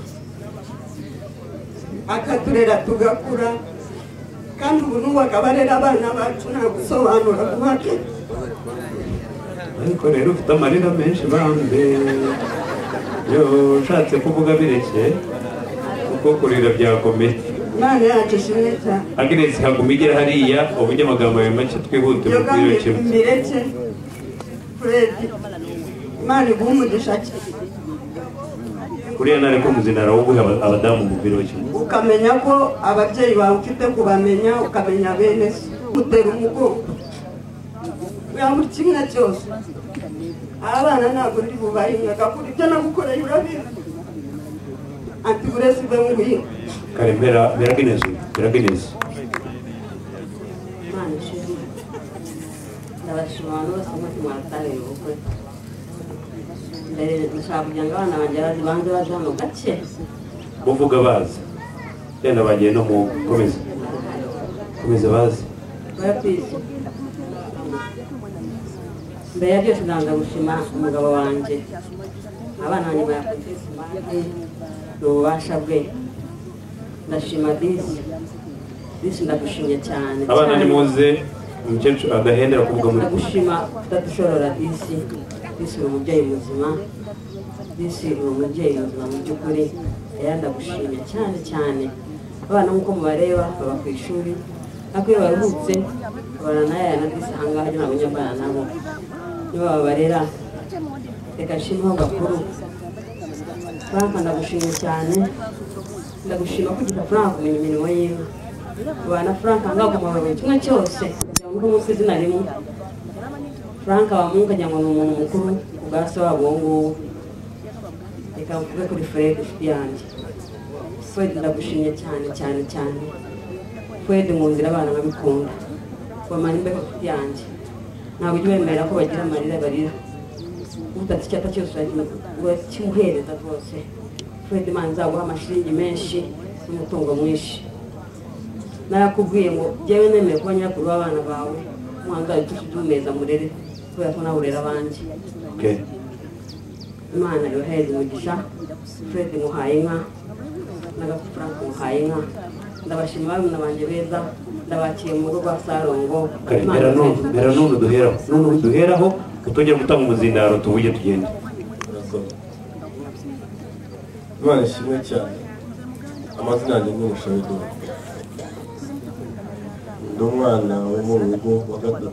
akaturera tugakura kandi ubu n'ubu akaba arera abana bacu nta gusobanura guhake ariko rero ufite amarira menshi bambe yo ushatse kuvuga bireke kuko kurira byakomeye Imana yacu ishimwe cyane Agnes haguma igera hariya uburyo amagambo yawe make twihute mu bwiro kimwe mbireke Fred Imana iguha umugisha kuriya nare ko muzinara wo guha abadamu mu bwiro kimwe ukamenya ko ababyeyi bawe ufite kubamenya ukamenya bene gutera umugongo ya buri kimwe cyose abana ntabwo ndi bubahinga kuri ibyo nagukoreye urabizi anti burezi be nguhinga kare mbera beragineze beragineze Imana ishimwe ndabashima abantu bose muti mwaratangiye ubukwe mbere ndashaka kugira ngo abana banjye bazi banze baje hano gake muvuga bazi yenda bagiye no mu komeza komeza bazi barabizi mbere ya byose ndanza gushima umugabo wanjye abana banjye bayakoze imana n'ububasha bwe ndashima disi disi ndagushimye cyane abana ni muze umukecuru agahendera kuvuga muri ndagushima kutadushorora disi disi uri umubyeyi muzima disi uri umubyeyi muzima mu by'ukuri rero ndagushimye cyane cyane abana nk'uko mubareba baba ku ishuri ariko iyo baruhutse babana na yaya na disi ahangaha ntabwo nyabana nabo nibo babarera reka nshimeho gakuru Frank ndagushimye cyane ndagushima kugira Frank kumenya imirimo yiwe ubana Frank ngaho kumubabura kimwe cyose kugira ngo umunsi izina rimwe Frank abamunga cyangwa ni umuntu mukuru ubwa se wabo nguwo reka mvuge kuri Fred yanjye Fred ndagushimye cyane cyane cyane Fred mu nzira abana nkabikunda bamara imbeho yanjye ntabwo ujya wemera ko bagira amarira barira utati icyata cyose urakimuhereza rwose Fred Imana izaguha amashiringi menshi n'umutungo mwinshi narakubwiye ngo jyewe nemeye kuba nyirakuru w'abana bawe umwanzi wawe tushi dumeza murere kubera ko nawe urera abanjye Imana yohereza umugisha Fred muhaye inka n'agafu Frank muhaye inka ndabashima barumuna banjye beza ndabakiye mu rugo rwa Sarongo mbera none duheraho none duheraho utongera gutanga umuzindaro tuvuge tugende Imana ishimwe cyane amazina yanjye ni Mushabidu ndi umwana wo mu rugo wa gatatu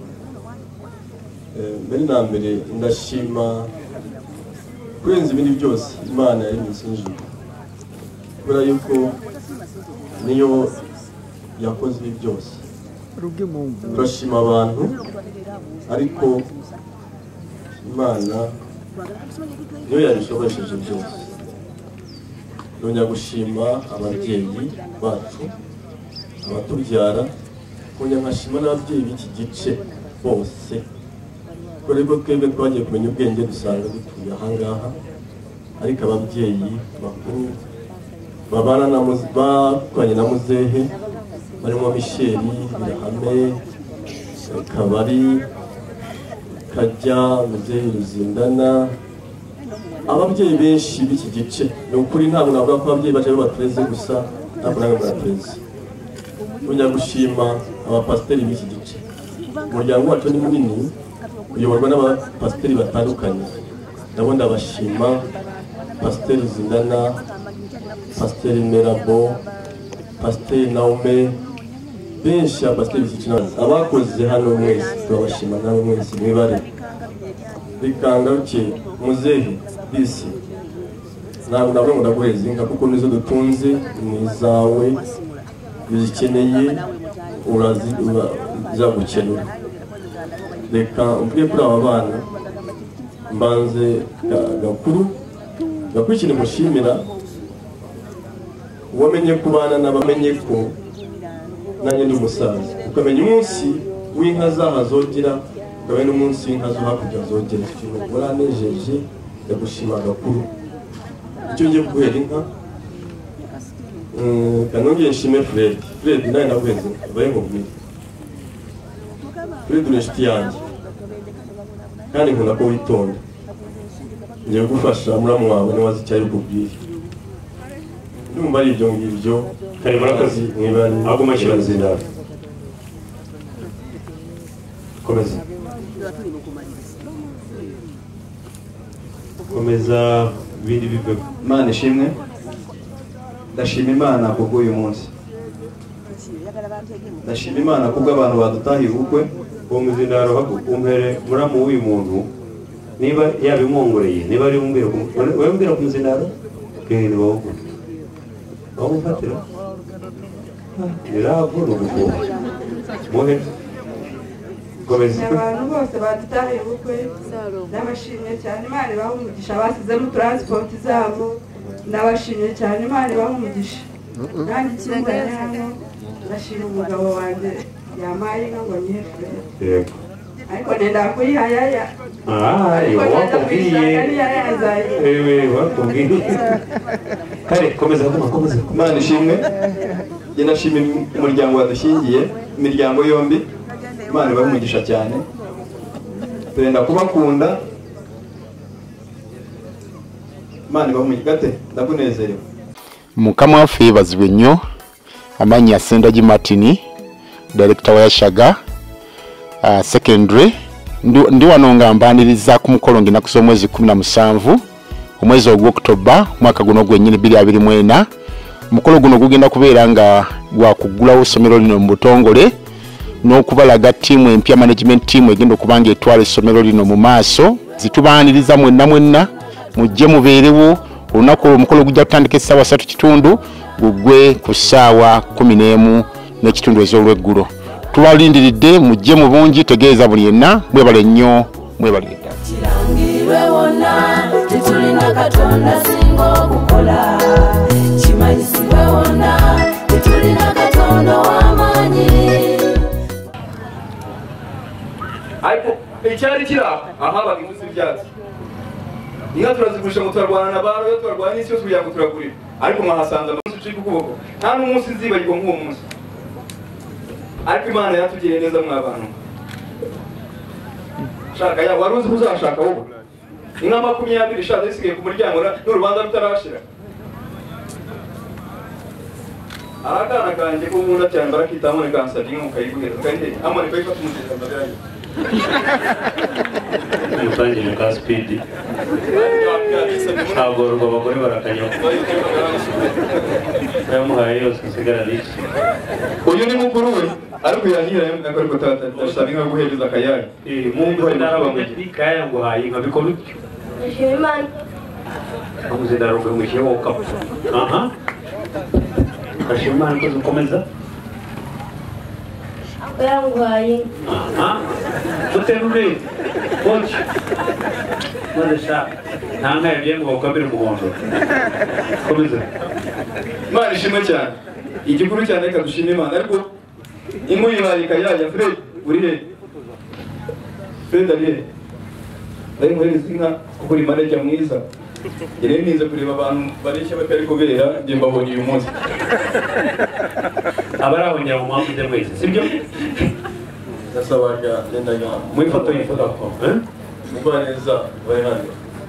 mbere na mbere ndashima kurenza ibindi byose Imana yari mw'ijuru kubera yuko niyo yakoze ibi byose turashima abantu ariko Imana niyo yabishobesheje byose nongera gushima ababyeyi bacu abatubyara kongera nkashima n'ababyeyi b'iki gice bose kubera ko twebwe twagiye kumenya ubwenge dusanga dutuye ahangaha ariko ababyeyi bakuru babana na bakoranye na muzehe barimo Misheli Birahame Kabari Kajya muzehe Ruzindana ababyeyi benshi b'iki gice ni ukuri ntabwo navuga ko ababyeyi baje babatureze gusa ntabwo nawe muratureze tujya gushima abapasiteri b'iki gice umuryango wacu ni munini uyoborwa n'abapasiteri batandukanye ndabona ndabashima pasiteri Zindana pasiteri Merabo pasiteri Naume benshi abasiteri zikina abakoze hano mwese turabashima nawe mwese mwibare bikangaruke muzehe bisi ntabwo nabwo ndaguheza inka kuko nizo dutunze ni izawe uzikeneye urazizagukenura reka mvuge kuri aba bana mbanze gakuru gakuru ikintu mushimira wamenye kubana n'abamenye ko nanjye ndi umusaza ukamenya umunsi w'inka zaha zogera ukamenya n'umunsi w'inka zo hakurya zogera ikintu uranejeje ndagushima gakuru icyo ngiye kuguhera inka kanongeye nshime Fred Fred nawe naguheze abaye nkubwire Fred uri inshuti yanjye kandi nkunda ko witonda ngiye gufasha muramu wawe niwe azi icyo ari bukubwire ndumva ari ibyo ngibyo kari murakazi mwibare aguma kirazira komeza komeza ibindi bive Imana ishimwe ndashima Imana kubwo uyu munsi ndashima Imana kubwo abantu badutahiye ubukwe uwo muzindaro umpere muramu w'uyu muntu niba yabimwongoreye niba ari umbwira wembwira ku muzindaro kene bawo bawo fatira nirago rugo mohe komeza abantu bose badutahiye ubukwe n'abashimye cyane Imana ibaha umugisha basizemo transport zabo ndabashimye cyane Imana ibaha umugisha kandi ikindanye hano ndashima umugabo wanjye yamaye inka ngo nyihe yego ariko nenda kuyihayaya ah iyo wakubwiye ewe wakubwiye kare komeza kuma komeza Imana ishimwe njye ndashima umuryango wadushingiye imiryango yombi Imana ibaha umugisha cyane turenda kubakunda Imana ibaha umugisha gate ndakunezerewe mukama waffe yebazibwe nnyo amannya Sendagi Martin director wa Yashaga uh, secondary ndi wano nga mbaniriza ku mukolo ng'ennaku z'omwezi kumi na musanvu omwezi ogw'October mwaka guno gwennyini bbiri abiri mu ena omukolo guno gugenda kubeera nga gwa kuggulawo essomero lino mu butongole n'okubalaga ttiimu empya management team egenda okuba nga etwala essomero lino mu maaso zitubaaniriza mwenna mwenna mujje mubeerewo olunaku omukolo gujja kutandika essaawa ssatu kitundu gugwe ku ssaawa kumi n'emu n'ekitundu ez'olweggulo tubalindiridde mujje mu bungi tegeeza buli yenna mwebale nnyo mwebale ddala kirangirwe wonna tetulina katonda singa okukola kimanyisibwe wonna tetulina katonda w'amaanyi ariko icyari kiri aho ahabaga ingufu z'ibyatsi inka turazigurisha ngo turarwana na baro yo turarwana n'isi yose kugira ngo turagurire ariko mwahasanze amunsi ucika ukuboko nta n'umunsi nzibagirwa nk'uwo munsi ariko Imana yatugiriye neza mw'abantu shaka ya wari uzi uzashaka wowe inka makumyabiri ishaje zisigaye ku muryango n'urubanza rutarashira arakana kanjye ko nkunda cyane barakita amone kansabye inka mukayiguhereza kandi amone kayifata umugezi ndabiranye mutangire ka speed ntabwo urwo abagore barakanyoka yamuhaye yose usigara riki uyu ni mukuru we ariko yahira yamwe ko ariko tatasaba inka guhereza akayaya eh mungu narabamwe kaya ngo hayi nka bikora utyo Imana amuze darugo mwishiye woka aha kashimana ko dukomeza yangwaye aha uterure kochi ndasha nanga yagiye ngo ukabire umuhondo komeza Imana ishimwe cyane igikuru cyane ka dushima Imana ariko inkuyi barika yaya Fred uri he Fred ari he ari muri zinga kuko uri manager mwiza yere nize kureba abantu bareshya batari kubera nge mbabonye uyu munsi abarahonyera mu mpamvu ze mwese sibyo nasabaga nenda nya mu ifoto y'ifoto ko eh mubaneza bari hano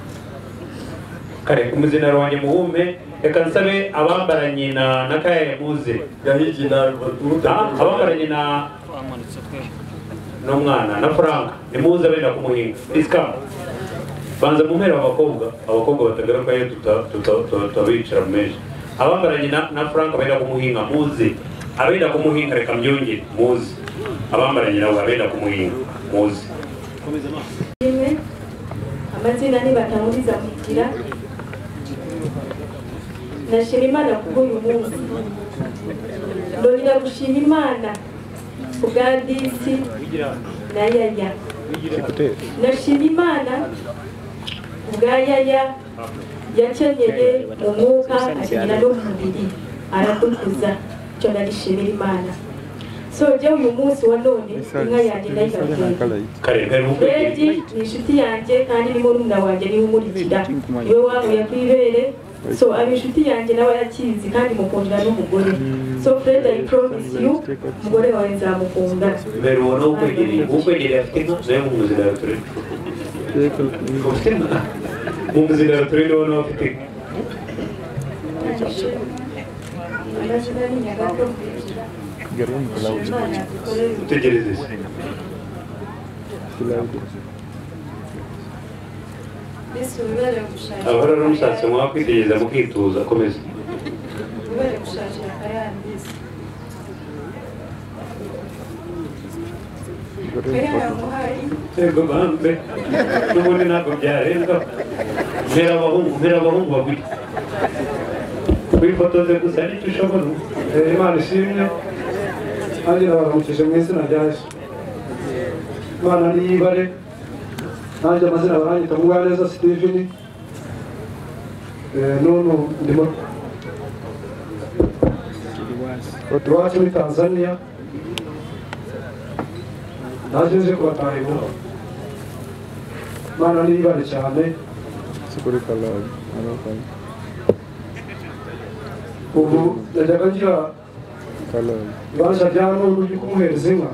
kare kumuzina wanjye muhumbe reka nsabe abambaranye na nakaya muze yahigi na abambaranye na n'umwana na Frank nimuze benda kumuhinga iska banza mumpera abakobwa abakobwa batagaruka yo tutabicara mu meje abambaranye na Frank benda kumuhinga muze abenda kumuhinga reka myongere muzi abambaranye nabo abenda kumuhinga muzi rimwe amazina ni batanguriza kugira nashima Imana kubw'uyu munsi ndongera gushima Imana kubwa disi na yaya nashima Imana kubwa yaya yakenyeye mu mwuka akigera no mu mubiri aradukuza cyo narishimira Imana so je uyu munsi wa none inka yanjye ndayibabwiye Fredi ni inshuti yanjye kandi ni murumuna wanjye niwe umurikira niwe wanguye kwibere so abi inshuti yanjye nawe yakizi kandi mukundira n'umugore so Fred I promise you umugore wawe nzamukunda mbere ubona ukwegereye ukwegereye afite inka nawe mu muzira turi mu muzira turi n'ubona afite amazina ni Nyagato utegereze abahora n'umusatsi mwakwitegereza mukituza akomeza yego bambe n'ubundi ntabwo byarenga mpera abahungu mpera abahungu babiri wifotoze gusa nicyo ushobora Imana ishimwe kandi nabaramukije mu izina rya Yesu Imana niyibare nanjye amazina baranyita Mugwaneza Steven none ndimo iwacu muri Tanzania naje nje kubatahira Imana niyibare cyane ubu ndajyaga ngira ibasha rya none uri kumuhereza inka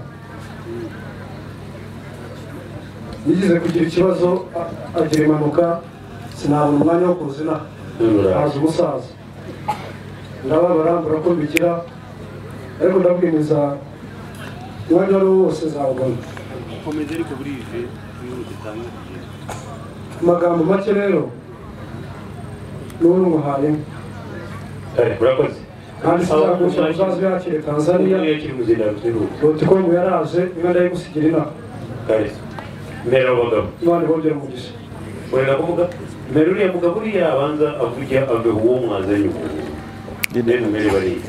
yigize kugira ikibazo agira impanuka sinabona umwanya wo kuzina haza umusaza ndababara mbura ko mbikira ariko ndabwiriza umwanya wari wose zawubona amagambo make rero n'ubu muhaye urakoze kandi sinagusha umusaza yakire Tanzania uti ko ngo yaraje inka ndayigusigira inaha mbere abagabo Imana ibongere umugisha urenda kuvuga mbere uriya mugabo uriya abanza avugira abe uwo mwazanye deni mbere bariya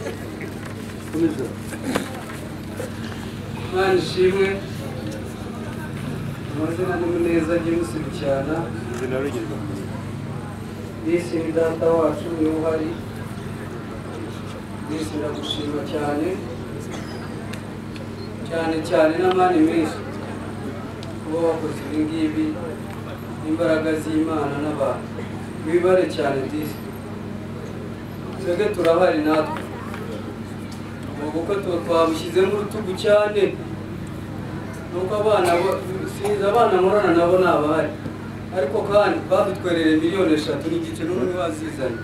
Imana ishimwe amazina ni Muneza James Rucyana Yesu ni data wacu niwe uhari Yesu ndagushima cyane cyane cyane n'amani menshi kuba wakoze ibi ngibi n'imbaraga z'Imana n'abantu wibare cyane disi twebwe turahari natwe ubukwe twabushyizemo urutugu cyane nuko abana sinzi abana murana nabo ni abahari ariko kandi badutwerereye miliyoni eshatu n'igice n'ubu ntibazizanye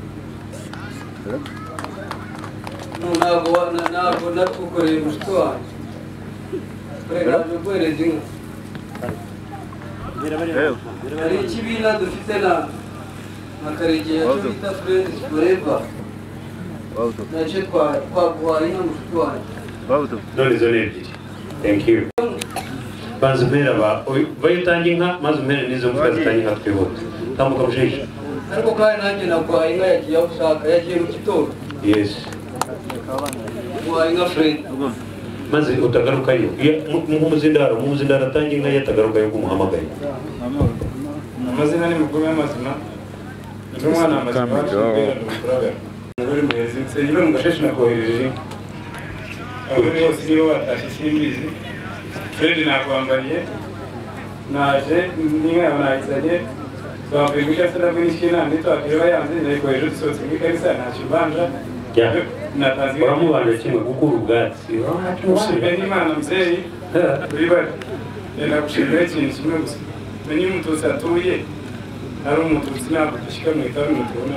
ntabwo ntabwo natukoreye mushiki wanjye kurenganya guhereza inka hari ikibina dufite na na karegeya cyo bita Friends Forever nacyo twaguhaye inka mushiki wanjye none izo ni ebyiri thank you banza umpera ba bayitanga inka maze umpere n'izo mvuga zitanga inka twihuta tambuka mushisha ariko kandi nanjye nagwaye inka yagiye aho ushaka yagiye mu gitondo yes guhaye inka Fred maze utagarukayo nk'umuzindaro umuzindaro atanga inka yatagarukayo kumuhamagaye amazina ni mukuru y'amazina n'umwana amazina uri muhezi nsengera mu gasheshi nakohereje abagore bose nibo batashye simbizi Fred nakwambariye naje n'inka yawe nayizanye twambaye gushya se nabwo n'ishyina ntitwakireba yanze nayikohereje dusohotse muri karisa ntacyo mbanja uramubanje kimwe gukura ubwatsi ushimira n'Imana mubyeyi uri bari nagushimira ikintu kimwe gusa menye umututsi atuye ari umututsi ntabwo dushyika mu itabi mutubona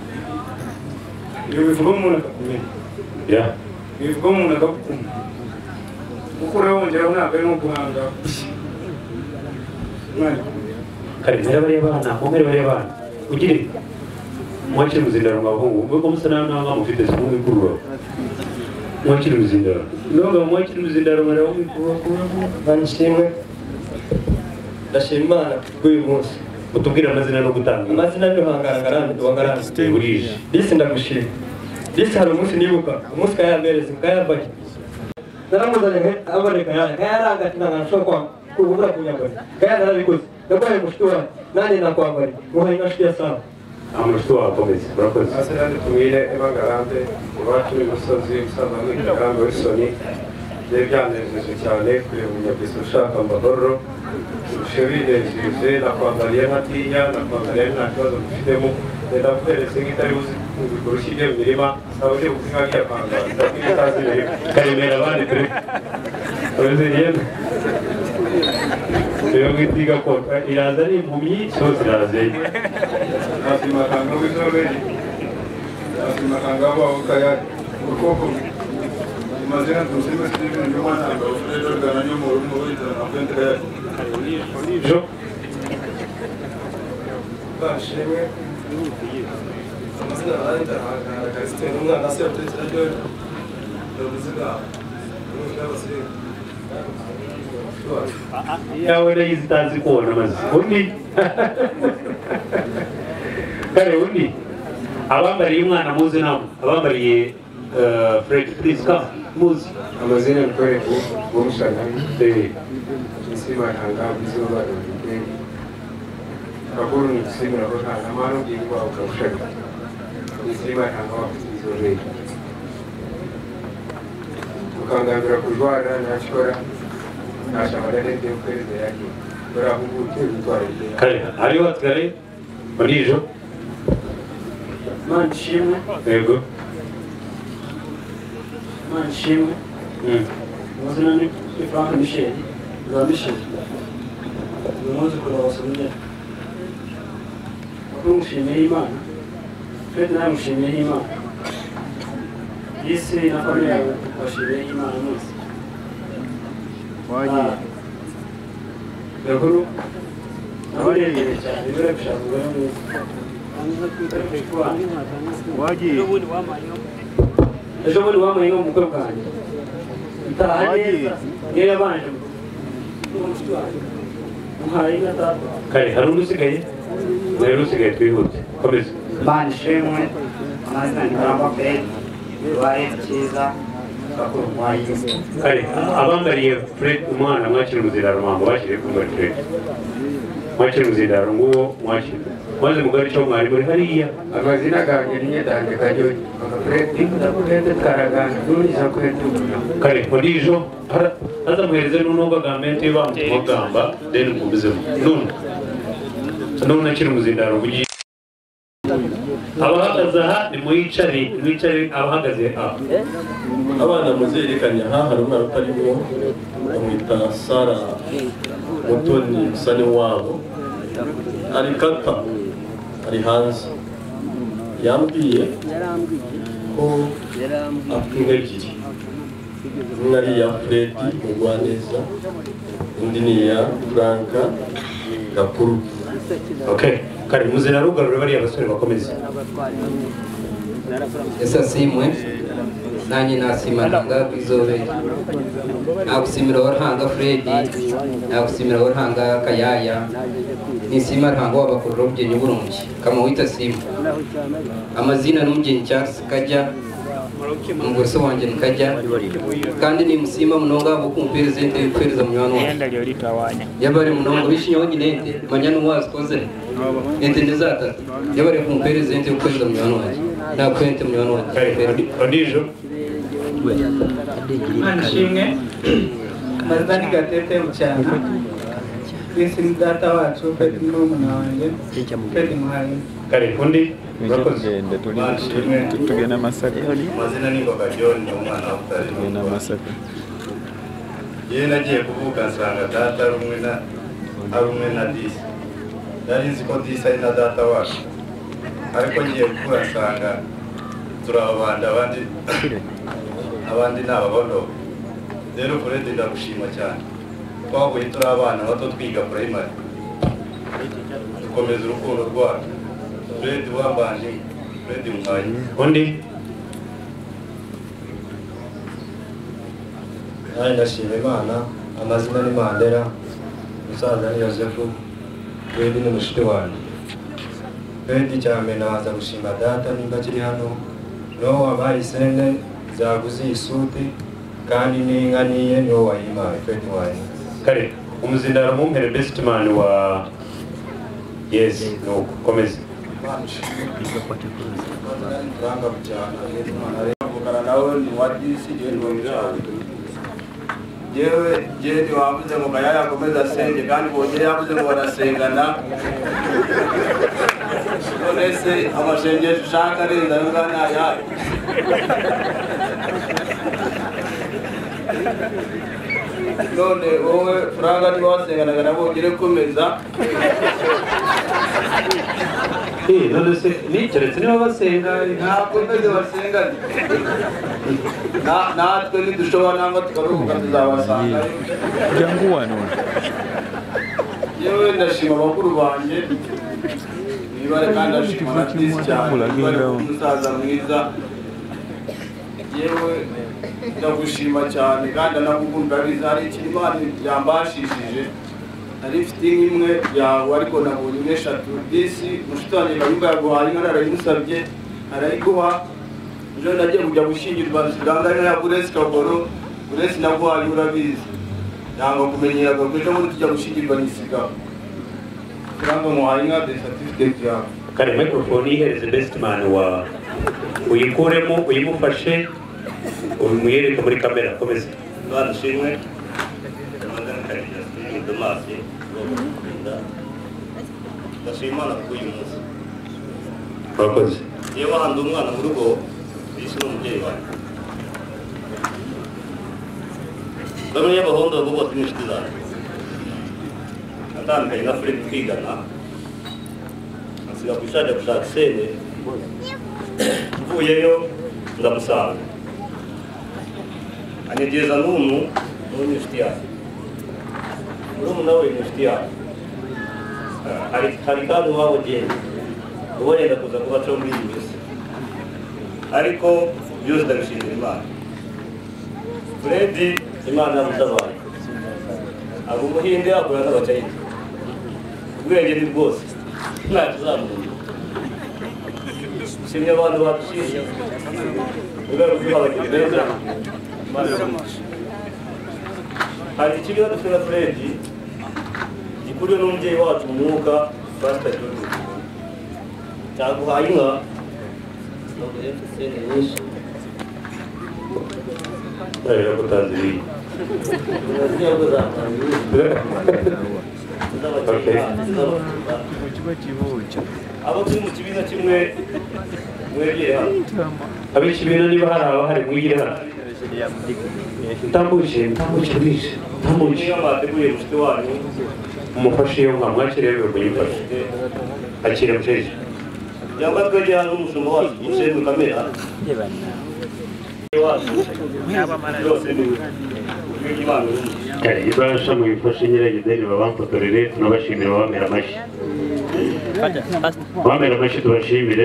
iyo bivuga umuntu akakumenya bivuga umuntu akagukunda kuko uriya wongeraho ntabwo ari no guhanga kare mbere bariya bana mbere bariya bana ugire mwakire muzindaro mwabahungu ubwo musa nawe nawe mwamufite sikumwe kurura mwakiri muzindaro nonga mwakiri muzindaro mara w'ikuba banshimwe ndashima Imana k'uyu munsi utubwira amazina no gutanga amazina yo hangarangara wangaranga burije disi ndagushima disi hari umunsi nibuka umunsi kayambereza kayambaye naramuzanye aboneka yaje kayaranga ati ntanashobora kubura kunyambara kayarabikoze ndakwaye mushito wawe nani nakwambari muhaye ngashiye sawa amushito wawe komeza urakoze asirani tumwire ebagarante iwacu n'umusozi usaza n'umugambi w'isoni byari byanejeje cyane kureba umunyabisi ushaka amahoro ushebinejeje nakwambariye nkatinya nakwambariye nta kibazo dufitemo reka kuteretse nk'itari buzi kurusha ibyo mu mirima nawe uje kuko inka ngiye kwambara ndabwira itazi imirima karemera abandi turi uretse yenda rero nk'itiga ko iraza ari impumyi so zirazeye nazimakanga w'izoberi nazimakanga wawe ukayari ukoko imazina tusime Steven Nyumana Alfredo Gananyo Morumo Wita na Kwente Kayari jo bashimwe amazina arahita agasitera umwana se yatekereza ryo ndavuga yawe rero zitazi kubona amazi undi kare undi abambariye umwana muzi nabo abambariye Fred please come muzi amazina mkoreko Bomushana eh isima hanga bizuba eh kaburu ni isima na roha na mano gingwa ukaushaka isima hanga bizuba ukangambira kurwara nashobora nashamarane ndio kwezi yake bora hubu twitwara kare hariho atgare barijo manshimwe yego manshimwe mm mazina ni Frank Michel za Michel umunsi kuna wasomye kumushimira Imana Fred nawe mushimira Imana isi na familia yawe bashimira Imana mwese waje Gakuru nabarengeye cyane bira bishaka waje ejo bundi wamaye mu mukwe bwanjye itaha neza niyo yabanje muhaye gatatu kare hari undi usigaye rero usigaye twihute komeza banshimwe amazina ni Karamba Fred waye cyiza kare abambariye Fred umwana mwakiri muzindaro mambo bakiriye kumva Fred mwakiri muzindaro nguwo mwakiri maze mugari cyo mwari muri hariya amazina gange niye danje kajoyi Fred ndakugende tkaragana nuriza kwetu kare podijo aza muhereze n'unoga gamente bamugamba then kumbize none none nakiri muzindaro bugiye abahagaze aha ni muyicare mwicare abahagaze aha abana muzerekanya aha hari umwana utarimo bamwita Sara Mutoni musani wabo ari kata ari hanze yambwiye ko afite inka ebyiri imwe ari iya Fred Mugwaneza indi ni iya Franka Gakuru okay kare muzina rugarura bariya basore bakomeza esa simwe nanyi nasimanaga kwizobere nagusimira warhanga Fred nagusimira warhanga Kayaya nisima rhanga wabakuru byenye burungi kama wita simu amazina n'umugeni Charles Kajya umugore wanje nkajya kandi ni musima munonga bo kumperezente y'ukweza munywano yabare munonga bishinyo nyinente manyana wazi koze ente ndezata yabare kumperezente y'ukweza munywano wanje na kwente munywano wanje podijo manshimwe mazani gatete ucyana kwisi data wacu Fred n'umwana wanjye Fred muhaye kare undi urakoze tugena amasaka amazina ni Ngoga John umwana utari tugena amasaka yewe nagiye kuvuga nsanga data ari umwe na ari umwe na disi nari nzi ko disi ari na data wacu ariko ngiye kuvuga nsanga turababanda abandi abandi ni ababondo rero Fred ndagushima cyane twahuye turi abana bato twiga primary dukomeza urukundo rwacu Fred wambanje Fred muhaye undi nanjye ndashima Imana amazina ni Mandela umusaza ni Yosefu Fredi ni mushiki wanjye Fredi cyane naza gushima data nimba kiri hano no wabaye isende zaguze isuti kandi n'inka niye niwo wayimpaye Fredi wanjye kare umuzindaro mumpere best man wa yes no komeza Ranga bujana mwana nawe ni wadisi je ndo mjana jewe je ni wavuze ngo kayaya komeza senge kandi bongere yavuze ngo barasengana none se amashengesho ushaka renda ngana ya none wowe Franga ni wasenganaga nabo ugire komeza eh none se ni keretse niba basenga ntabwo meze basengana na natwe nidushobora nangwa tukaruhuka tuzabasanga jangu wano yewe ndashima bakuru banjye nibare kandi ndashima na disi cyane nibare umusaza mwiza yewe ndagushima cyane kandi anakukunda biza hari ikintu Imana yambashishije nari mfite imwe yawe ariko nabonye n'eshatu disi mushiki wanjye kayumba yaguhaye inka narayimusabye arayiguha ejo nagiye kujya gushyingirwa Franga ya Buresi Kagoro Buresi naguhaye urabizi ntabwo kumenyera ngo ejo muri tujya gushyingirwa nisiga Franga muhaye inka de certificate yawe kare microphone ihereze best man wa uyikuremo uyimufashe umuyereka muri kamera komeza Bwana shimwe magana kare ya Domasi ndashimana kuyu munsi urakoze yewe handi umwana mu rugo bisi n'umubyeyi wanjye bamwe y'abahondo bo bose n'inshuti zanjye natandukanye na Fred twigana nsiga ku ishati gushaka sene mvuyeyo ndamusanga anegeza n'umuntu n'undi inshuti yanjye murumuna we ni inshuti yanjye hari kandi uwawe genda uba yenda kuza kubacaho muri iyi minsi ariko byose ndabishimira Imana Fredi Imana yamutabaye aba umuhinde akora n'abacayina ubwenge ni bwose ntacyo uzamubona ushimye abantu badushimye urwego rw'abagira neza hari ikigo dufite Fredi gikuriwe n'umubyeyi wacu mu mwuka Pastor John cyaguhaye inka ntabwo rero sene nyinshi rero kutaziri ntabwo zatangiye abo turi mu kibina kimwe mwegere hano ab'ikibina niba hari abahari mwigire hano utambukije utambukije bwije utambukije niyo mwateguye mushiki wanyu umufashe iyo nka mwakiriye biwe kuyifasha akire mushiki cyangwa twegere hano n'umushumba wacu mushere mu kamera yose ni Imana ibasha mu bifashe nyiragideni babamfotorere tunabashimire babamera amashyi babamera amashyi tubashimire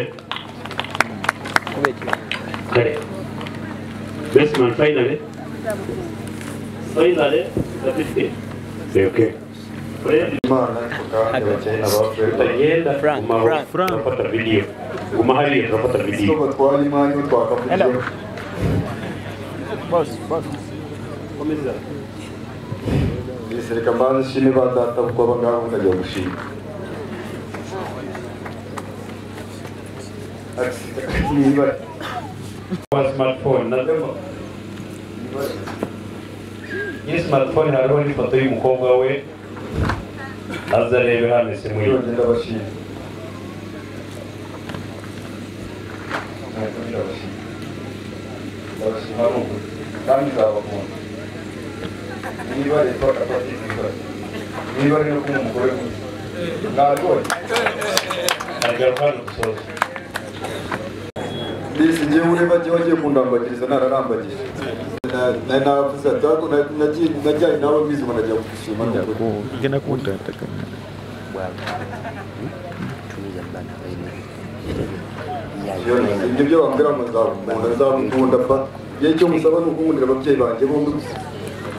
kare best man finally finally certificate c'est ok Imana tukabakeye n'abafurika utagenda urafata video guma hariya urafata video ko batwara imanya twakavugiye boss boss komeza Reka mbanze shime ba data kuko abangabo ndajya gushima niba wa smartphone nazemo iyi smartphone hariho n'ifoto y'umukobwa we aza arebe hano simu ye ndabashima ndabashima n'ukuri kandi nzabakunda niba leta bakatwakira niba ari no kumwe umugore mwiza ntabwo agaruka hano gusoza ndisi ngiye ureba gihe wagiye kundambagiriza nararambagije nari navuze ati ariko najyanye nawe mwiza najya gusuma igena kuntataka ibyo byo bambwira ngo nzamukunda nzamukunda pa igihe cyo musaba ni ukungundira ababyeyi banjye bombi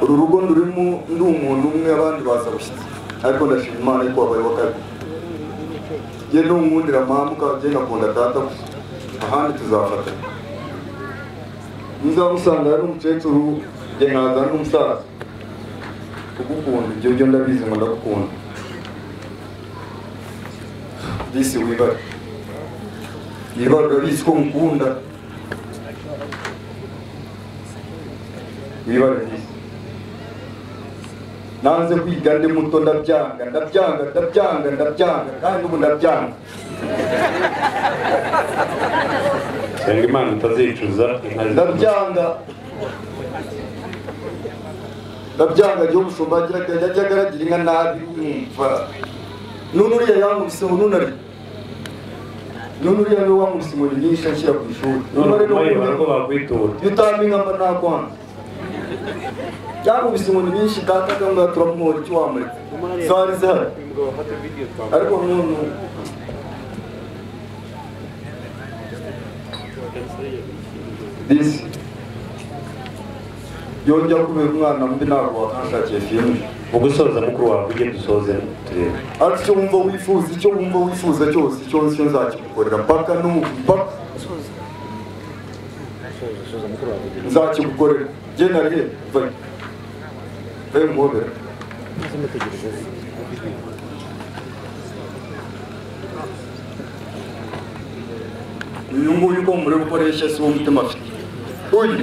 uru rugo ndurimo ndi umuntu umwe abandi baza gushyitsa ariko ndashima Imana yuko wabaye wa kabiri ye n'umwundira mamuka je nakunda data ahandi tuzafatanya nzamusanga ari umukecuru je nkaza n'umusaza kugukunda ibyo byo ndabizi ngo ndagukunda disi wibare wibare urabizi ko mukunda wibare disi nanze kwiga ndi muto ndabyanga ndabyanga ndabyanga ndabyanga kandi ubu ndabyanga senga Imana utazicuza ndabyanga ndabyanga ryo bushumba agira kajya ajya agaragira inka nabi umva none uriya yankubise ngo none ari none uriya niwe wankubise inkoni nyinshi anshyira ku ishuri none ko bakwitura yutamye mba nakwanga yankubise inkoni nyinshi data akambwira turamuhora icyo wamuretse zari zihari ariko none disi yongera kubera umwana mubi ntabwo wakanshakiye filime mu gusoza mukuru wawe ujye dusoze turebe ariko icyo wumva wifuza icyo wumva wifuza cyose icyo icyo nzakigukorera mpaka n'umupaka nzakigukorera genda rero vayo vayo muhobera uyu nguyu uko muri gukoresha si wo mutima afite uyu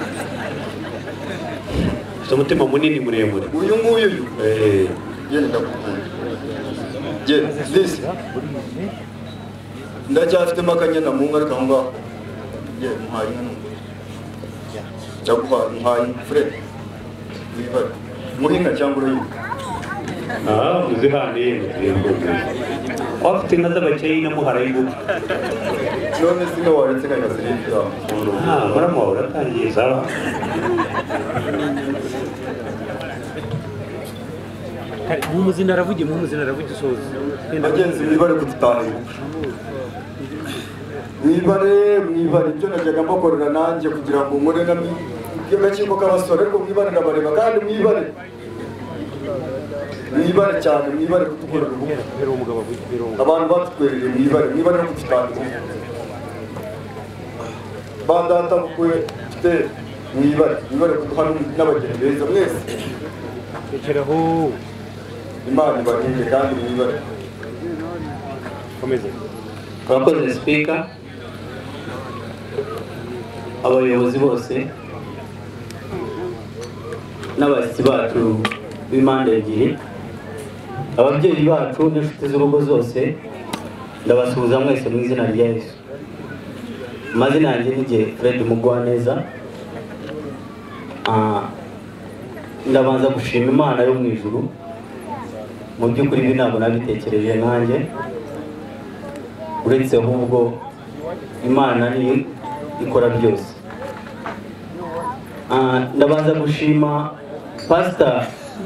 ufite umutima munini muremure uyu nguyu uyu eh genda ndakukunda genda disi ndacyafitemo akanyana mu nka ariko aho ngaho ye muhaye inka ndaguhaye muhaye Fred wibare muhinga cyangwa urayiba ah uzihaniye afite inka z'abakeye namuhara y'ingufu none zimwe waretse nkazirindira ah muramu wawe uratangiye zaba mumuzina aravuge mumuzina aravuge soza bagenzi mwibare kudutahira mwibare mwibare ibyo najyaga mbakorera nanjye kugira ngo nkore n'agakiko k'abasore ariko mwibare ndabareba kandi mwibare mwibare cyane mwibare kudukorera ubukwe abantu batutwerereye mwibare mwibare no kudutahira bandata bukwe mfite mwibare mwibare kuduha n'abageni beza mwese rekeraho Imana ibarinde kandi mwibare komeze twakoze speaker abayobozi bose n'abashyitsi bacu b'impande ebyiri ababyeyi bacu n'inshuti z'urugo zose ndabasuhuza mwese mu izina rya Yesu amazina yanjye ni Fred Mugwaneza ndabanza gushima Imana yo mu ijuru mu by'ukuri ibi ntabwo nabitekereje nanjye uretse ahubwo Imana niyo ikora byose ndabanza gushima pastor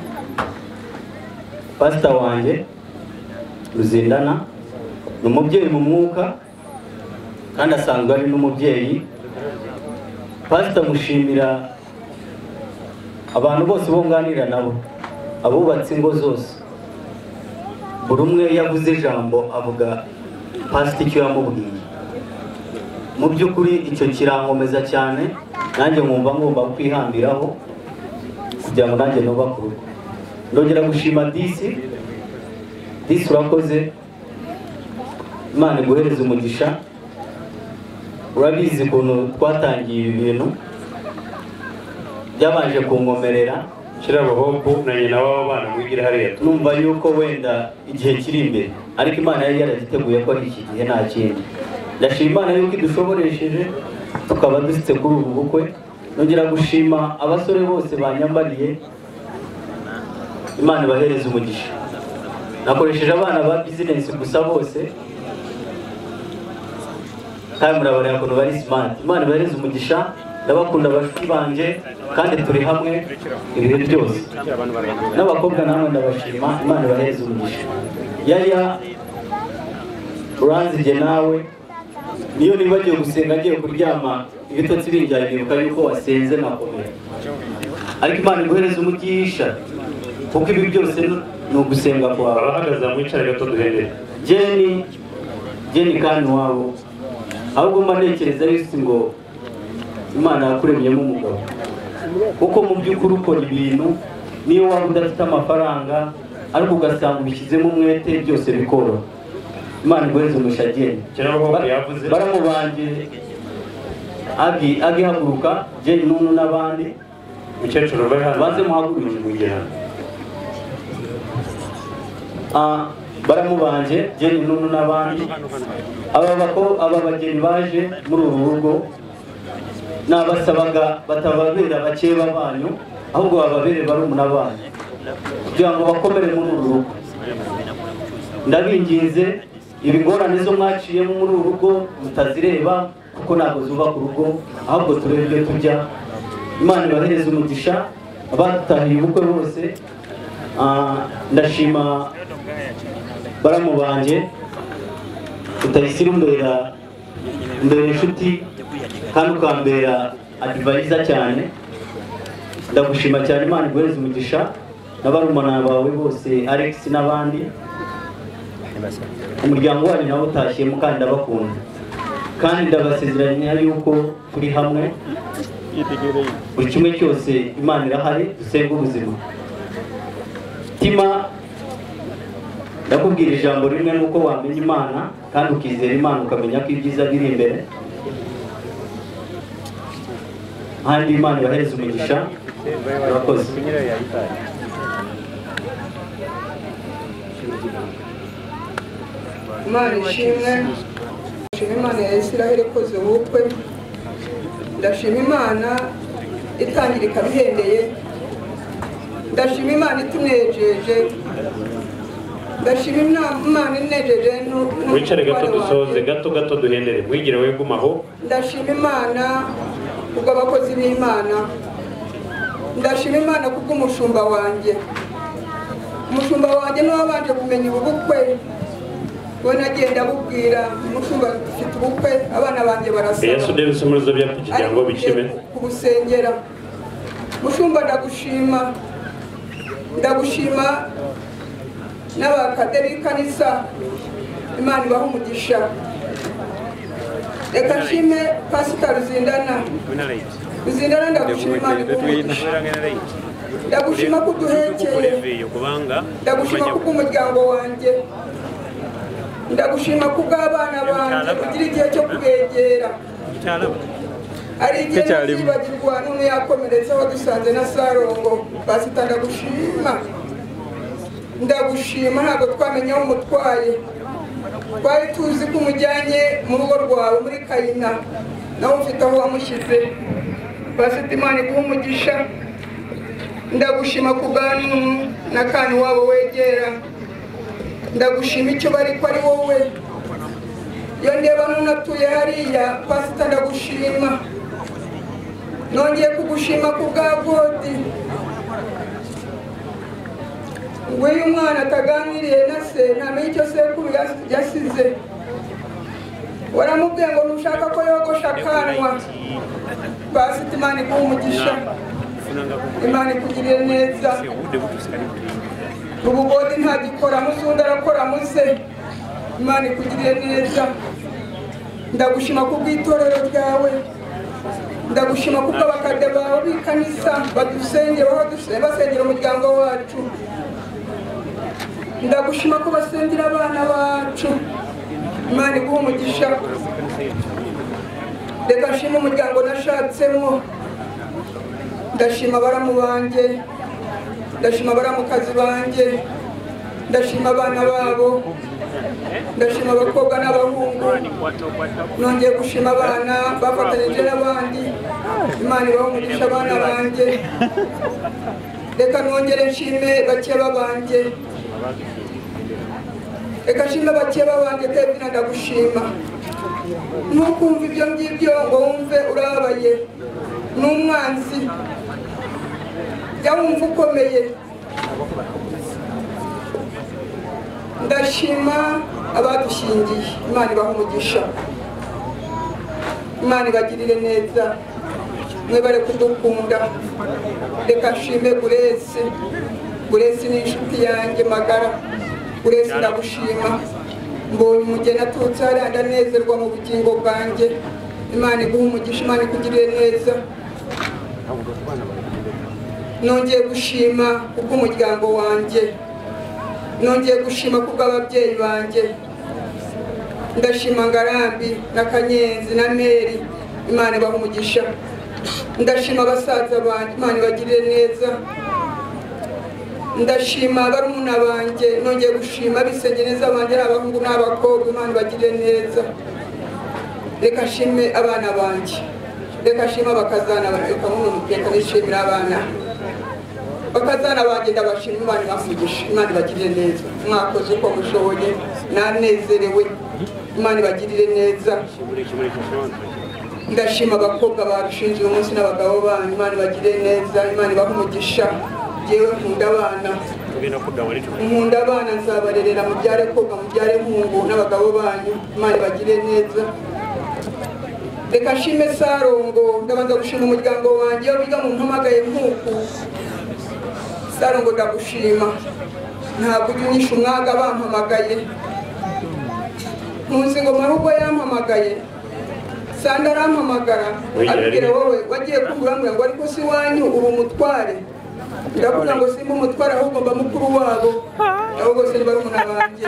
pastor wanjye Ruzindana ni umubyeyi mu mwuka kandi asanzwe ari n'umubyeyi pastor mushimira abantu bose bunganira nabo abubatse ingo zose buri umwe yavuze ijambo avuga pastor icyo yamubwiye mu by'ukuri icyo kirankomeza cyane nanjye nkumva ngomba kwihambiraho kugira ngo nanjye nuba ku rugo ndongera gushima disi disi urakoze Imana iguhereza umugisha urabizi ukuntu twatangiye ibi bintu byabanje kunkomerera kirabo hopu na nyina w'aba bana mwigira hariya numva yuko wenda igihe kiri imbere ariko Imana yari yaragiteguye ko ari iki gihe nta kindi ndashima Imana yuko idushoboresheje tukaba dusitse kuri ubu bukwe nongera gushima abasore bose banyambariye Imana ibahereza umugisha nakoresheje abana ba business gusa bose kandi murabareba ukuntu bari smart Imana ibahereza umugisha ndabakunda abashuti banje kandi turi hamwe ibihe byose n'abakobwa namwe ndabashima Imana ibahereza umugisha yaya uranzige nawe niyo nibagiye gusenga agiye kuryama ibitotsi binjyanye nibuka yuko wasenze nakomeye ariko Imana iguhereza umugisha kuko ibi byose ni ugusenga kwawe. Abahagaze mwicare gato duhendere. Jeni Jeni kandi wabo ahubwo mba ntekereza yuko ngo Imana yakuremyemo umugabo, kuko mu by'ukuri ukora ibintu niyo waba udafite amafaranga ariko ugasanga ubishyizemo umwete byose bikoro. Imana iguhereza umugisha Jeni. Baramubanje agi agihaguruka Jeni Nunu n'abandi mukecuru bari hano baze muhagurukira. Ah, baramubanje Jeni Nunu n'abandi aba bako aba bageni baje muri uru rugo nabasabaga batababera bakeba banyu ahubwo bababere barumuna banyu kugira ngo bakomere muri uru rugo. Ndabinginze ibingorane zo mwaciyemo muri uru rugo mutazireba kuko ntabwo zubaka urugo ahubwo turebye tujya. Imana ibahereze umugisha abatahiye ubukwe bose. Ndashima baramubanje utayisira umbera umbera inshuti kandi ukambera advisor cyane. Ndagushima cyane, Imana iguhereze umugisha n'abarumana bawe bose Alex n'abandi. Umuryango wanyu nawe utashyemo kandi ndabakunda kandi ndabasezeranya yuko turi hamwe buri kimwe cyose. Imana irahari, dusenga ubuzima. Tima ndakubwira ijambo rimwe nuko wamenya Imana kandi ukizera Imana ukamenya ko ibyiza biri imbere. Handi Imana ibahereze umugisha. Urakoze. Imana ishimwe. Ndashima Imana ya Isiraheli ikoze ubukwe. Ndashima Imana itangira ikabihendeye. Ndashima Imana itunejeje. Ndashima Imana inejeje. Wicare gato dusoze gato gato duhendere mwigire wegumaho. Ndashima Imana kubw'abakozi b'Imana. Ndashima Imana kubw'umushumba wanjye. Umushumba wanjye niwe wabanje kumenya ubukwe. We nagenda bubwira umushumba ufite ubukwe abana banjye barasaba. Yesu Davis umuruzo bya kugira ngo bikime. Kubusengera. Mushumba ndagushima. Ndagushima n'abakaderi kanisa. Imana ibaha umugisha. Reka nshime Pastor Ruzindana. Ruzindana ndagushima Imana iguha. Ndagushima ko uduhekeye. Ndagushima kubw'umuryango wanjye. Ndagushima kubw'abana banjye kugira igihe cyo kubegera. Ari igihe nazibagirwa n'umwe yakomeretse aho dusanze na Sarongo. Pastor ndagushima. Ndagushima ntabwo twamenye aho umutwaye. Twari tuzi ko umujyanye mu rugo rwawe muri Kayina nawe ufite aho wamushyize. Pastor Imana iguha umugisha. Ndagushima kubw'Anunu na kandi wabo wegera. Ndagushima icyo bari ko ari wowe. Iyo ndeba nunatuye hariya Pastor ndagushima. Nongeye kugushima kubwa Godi. Uyu mwana ataganiriye na se ntamenye icyo sekuru yasize. Waramubwiye ngo nushaka ko yogosha akanwa. Pastor Imana iguha umugisha. Imana ikugirire neza. Ubu Godi ntagikora musundi arakora muse. Imana ikugirire neza. Ndagushima kubw'itorero ryawe. Ndagushima kubw'abakade bawe b'ikanisa badusengera aho dusengera basengera umuryango wacu. Ndagushima ko basengera abana bacu. Imana iguha umugisha. Reka nshima umuryango nashatsemo. Ndashima baramu banjye. Ndashima baramukazi banjye. Ndashima abana babo. Ndashima abakobwa n'abahungu. Nongeye gushima abana bafatanyije n'abandi. Imana ibaha umugisha abana banjye. Reka nongere nshime bakeba banjye. Reka nshime bakeba banjye Kevin ndagushima. Nukumva ibyo ngibyo ngo wumve urabaye. N'umwanzi. Jya wumva ukomeye. Ndashima abadushingiye. Imana ibaha umugisha. Imana ibagirire neza. mwebare kudukunda reka nshime Grace Grace ni inshuti yanjye magara Grace ndagushima mbonye umugeni aturutse hariya ndanezerwa mu bugingo bwanjye Imana iguha umugisha Imana ikugirire neza nongeye gushima kubw'umuryango wanjye nongeye gushima kubw'ababyeyi banjye ndashima Ngarambi na Kanyenzi na Meri Imana ibaha umugisha ndashima abasaza banjye Imana ibagirire neza ndashima barumuna banjye nongeye gushima bisenge neza banjye n'abahungu n'abakobwa Imana ibagirire neza reka nshime abana banjye reka nshima bakazana reka muno nishimira abana bakazana banjye ndabashima Imana ibamugisha Imana ibagirire neza mwakoze uko mushoboye nanezerewe Imana ibagirire neza ndashima abakobwa barushinze uyu munsi n'abagabo banyu Imana ibagirire neza Imana ibaha umugisha yewe nkunda abana nkunda abana nzabarerera mubyare koga mubyare hungu n'abagabo banyu Imana ibagirire neza reka nshime Sarongo ndabanza gushima umuryango wanjye iyo biga mu mpamagaye nk'uku Sarongo ndagushima ntabwo ujya unyisha umwaga bampamagaye ntuzi ngo marugo yampamagaye Sanda arampamagara abwira wowe wagiye kumurambura ngo ariko si wanyu uri umutware ndavuga ngo simba umutware ahubwo mba mukuru wabo ahubwo se bari umuna banjye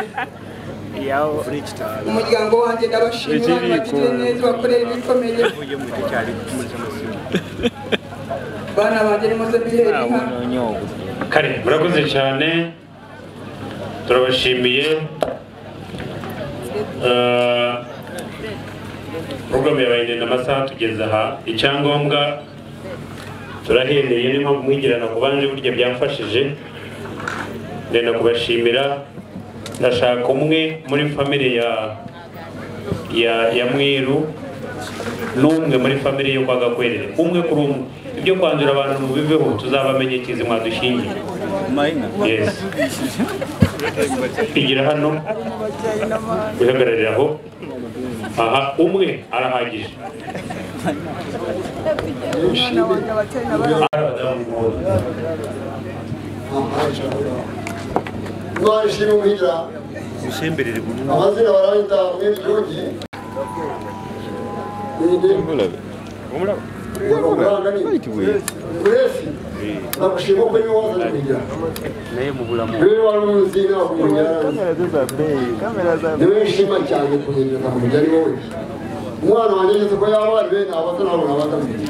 umuryango wanjye ndabashimira bagirire neza bakorera ibikomeye bana banjye nimuze bihere inka kare murakoze cyane turabashimiye program yabaye ndende amasaha tugeze aha icyangombwa turahendeye niyo mpamvu mwigirana ku banje burya byamfashije ndenda kubashimira ndashaka umwe muri family ya ya ya Mwiru n'umwe muri family yo kwa Gakwerere umwe kuri umwe ibyo kwandura abantu mu biveho tuzabamenye kizi mwadushingiye yes igira hano bihagararira aho aha umwe arahagije Imana ishimwe umuhigira ushemberere amazina barahita mwene George Grace nakushima ko niwe wazanye umuhigira naye mu bulamu rero wari uzi nakumenya niwe nshima cyane kuhindura umuhigira ari wowe umwana wanjye yese ko yabari bene abato nabo nabatamenya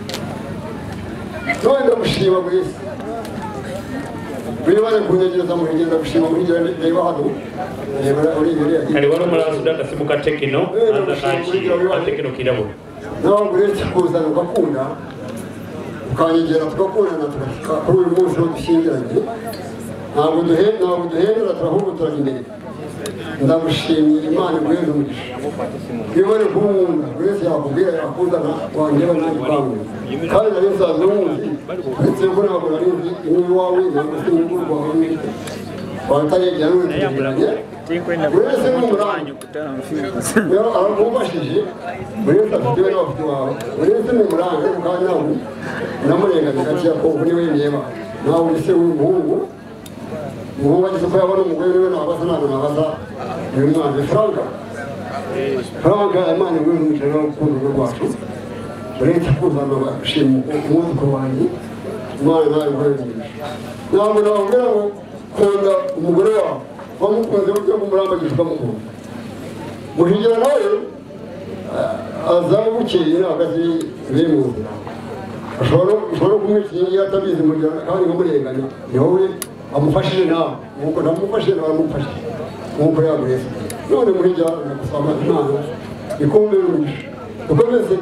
none ndamushima Grace Biriwale kunyegereza mu ngenda gushima muri genda reba hano reba uri imbere kari wari murasuda kasimuka tekino anda kanchi tekino kirabo nawe uretse kuzana ugakunda ukanyegera tugakundana tugafika kuri uyu munsi wo dushingiranye ntabwo duhenda ntabwo duhendera turahubutanya imbere ndamushimiye Imana iguheze umugisha biriwale kumunda Grace yakubwira yakuzana wangeba nanjye kwangura kandi nari nsanzwe muzi uretse ko ntabwo nari nzi iwawe ntabwo se n'urugo rwawe watayegera n'urutegeranye uretse n'umurangi rero aramubashije uretse afite we n'abafite wawe uretse n'umurangi ariko kandi nawe namurenganya gakeya ko ubu niwe ndeba nawe uri se w'umuhungu umuhungu agize ko yabona umugore niwe nabaza ntabwo nabaza uyu mwana Franka Franka Imana iguhe umugisha n'urukundo rwacu uretse kuzana bashima umwuzukuru wanjye Imana nawe iguhe umugisha ntabwo nababwira ngo kunda umugore wawe wamukunze buryo bw'umurambagizi ukamukunda muhigira nawe azaba bukeye ntabwo azi biri mu nzira ushobora kumwikira iyo atabizi mu gihe kandi nkamurenganya ni wowe amufashije nawe nk'uko namufashije nawe amufashije nk'uko yagureze none muhigira ndagusaba Imana ikumbere umugisha ukomeze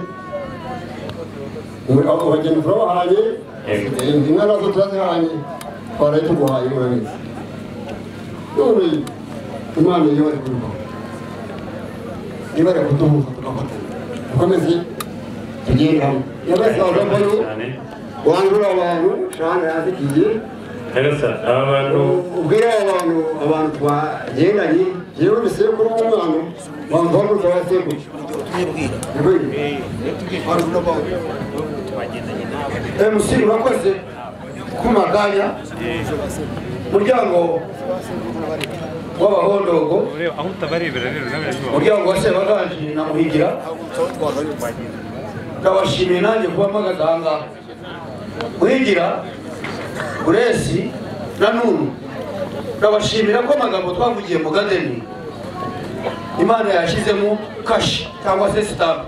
abageni turabahanye inka nazo turazihanye twaraye tuguhaye murabizi none Imana iyo bari kubikora niba ari kuduhuza tugafatanya ukomeze tugende hamwe yabasaza mbano wandura abantu shana yazikiye aba bantu ubwira abantu abantu twagendanye yewe bisekuru w'umwana bantu bamuka basekuru M C urakoze kumaganya muryango w'abahondogo aho utabarebera rero muryango wa Sebaganji na Muhigira ndabashimiye nanjye kuba mpagaze aha ngaha Muhigira Buresi na Nunu ndabashimira ko amagambo twavugiye mu gadeni Imana yashyizemo kashi cyangwa se stamp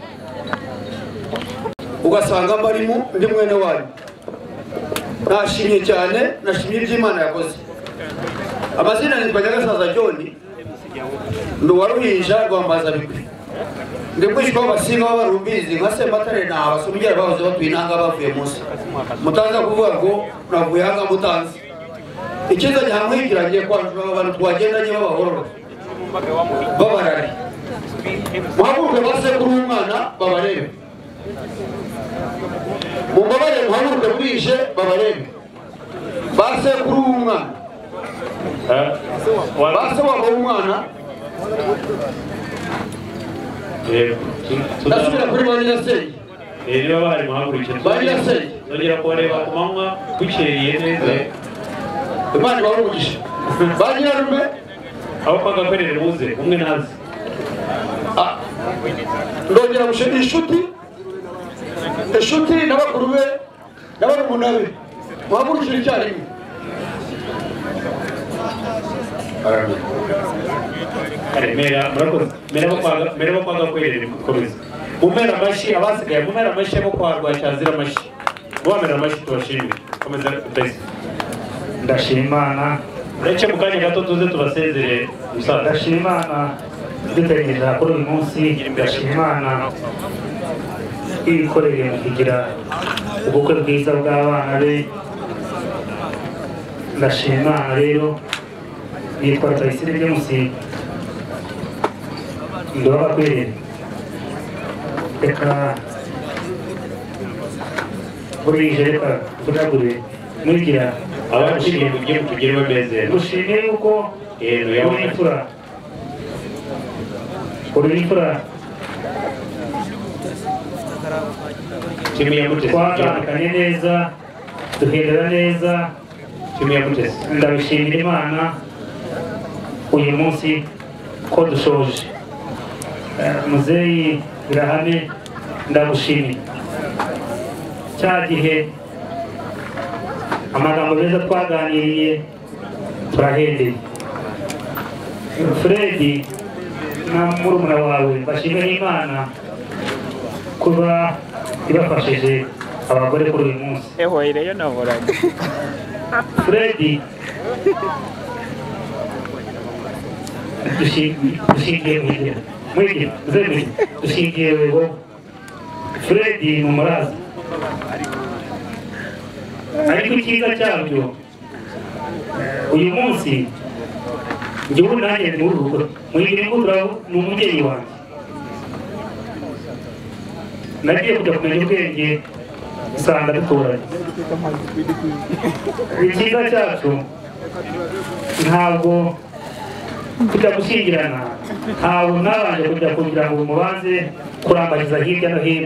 ugasanga barimo ndi mwene wanyu nashimye cyane nashimye ibyo Imana yakoze amazina nitwa Nyagasaza John ndo waruhinja rwambaza bigwi ndibwishwa basinga babarumbizi nka Sematare na abasumugera bahoze batuye intanga bavuye munsi mutaza kuvuga ngo navuye hanga mutanzi ikiza nyamuhigira ngiye kwanjura abantu twagendanye babahorora babarari muhaguruke base kuri umwana babarebe mumbabarire muhaguruke bwije babarebe base kuri umwana base wabo umwana ndasubira kuri Banyirasenge rero bari muhagurukira Banyirasenge nongera kubareba ku manywa bukeye neza Imana ibarugisha Banyirarume aho kwagakorera ubuze umwe nazi ndongera gushira inshuti inshuti n'abakuru be n'abarumuna be muhagurukira icyarimwe mera murakoze mera bakwaga mera bakwaga kwerera komeza mumera amashi abasigaye mumera amashi bo kwarwa cyazira amashi mumera amashi tubashimire komeza bese ndashima Imana uretse mu kanya gato tuze tubasezere musaza ndashima Imana dutekereza kuri uyu munsi ndashima Imana ibikoreye mu kugira ubukwe bwiza bw'abana be ndashima Imana rero yitwa Tayisire James ndoba kwere reka burije reka tudagure mugira abashimye mu gihe tugire bameze mushimye yuko yero y'imfura kuri imfura kimwe yamutese twatandukanye neza duhendera neza kimwe yamutese ndabishimira Imana uyu munsi ko dushoje muzeyi Birahane ndagushimiye cya gihe amagambo meza twaganiriye turahendeye Fredi na murumuna wawe bashimira Imana kuba ibafashije abagore kuri uyu munsi ehoireyo nahoraga Fredi dushingiye mwigira mwigira mwigira dushingiye wewe Fredi mu muraza ariko icyiza cyabyo uyu munsi njyewe nanjye ni urugo mwigira imbuto ni umubyeyi wanjye nagiye kujya kumenya ubwenge usanga duturanye icyiza cyacu ntabwo kujya gushyingirana ntabwo mwabanje kujya kugira ngo mubanze kurambagiza hirya no hino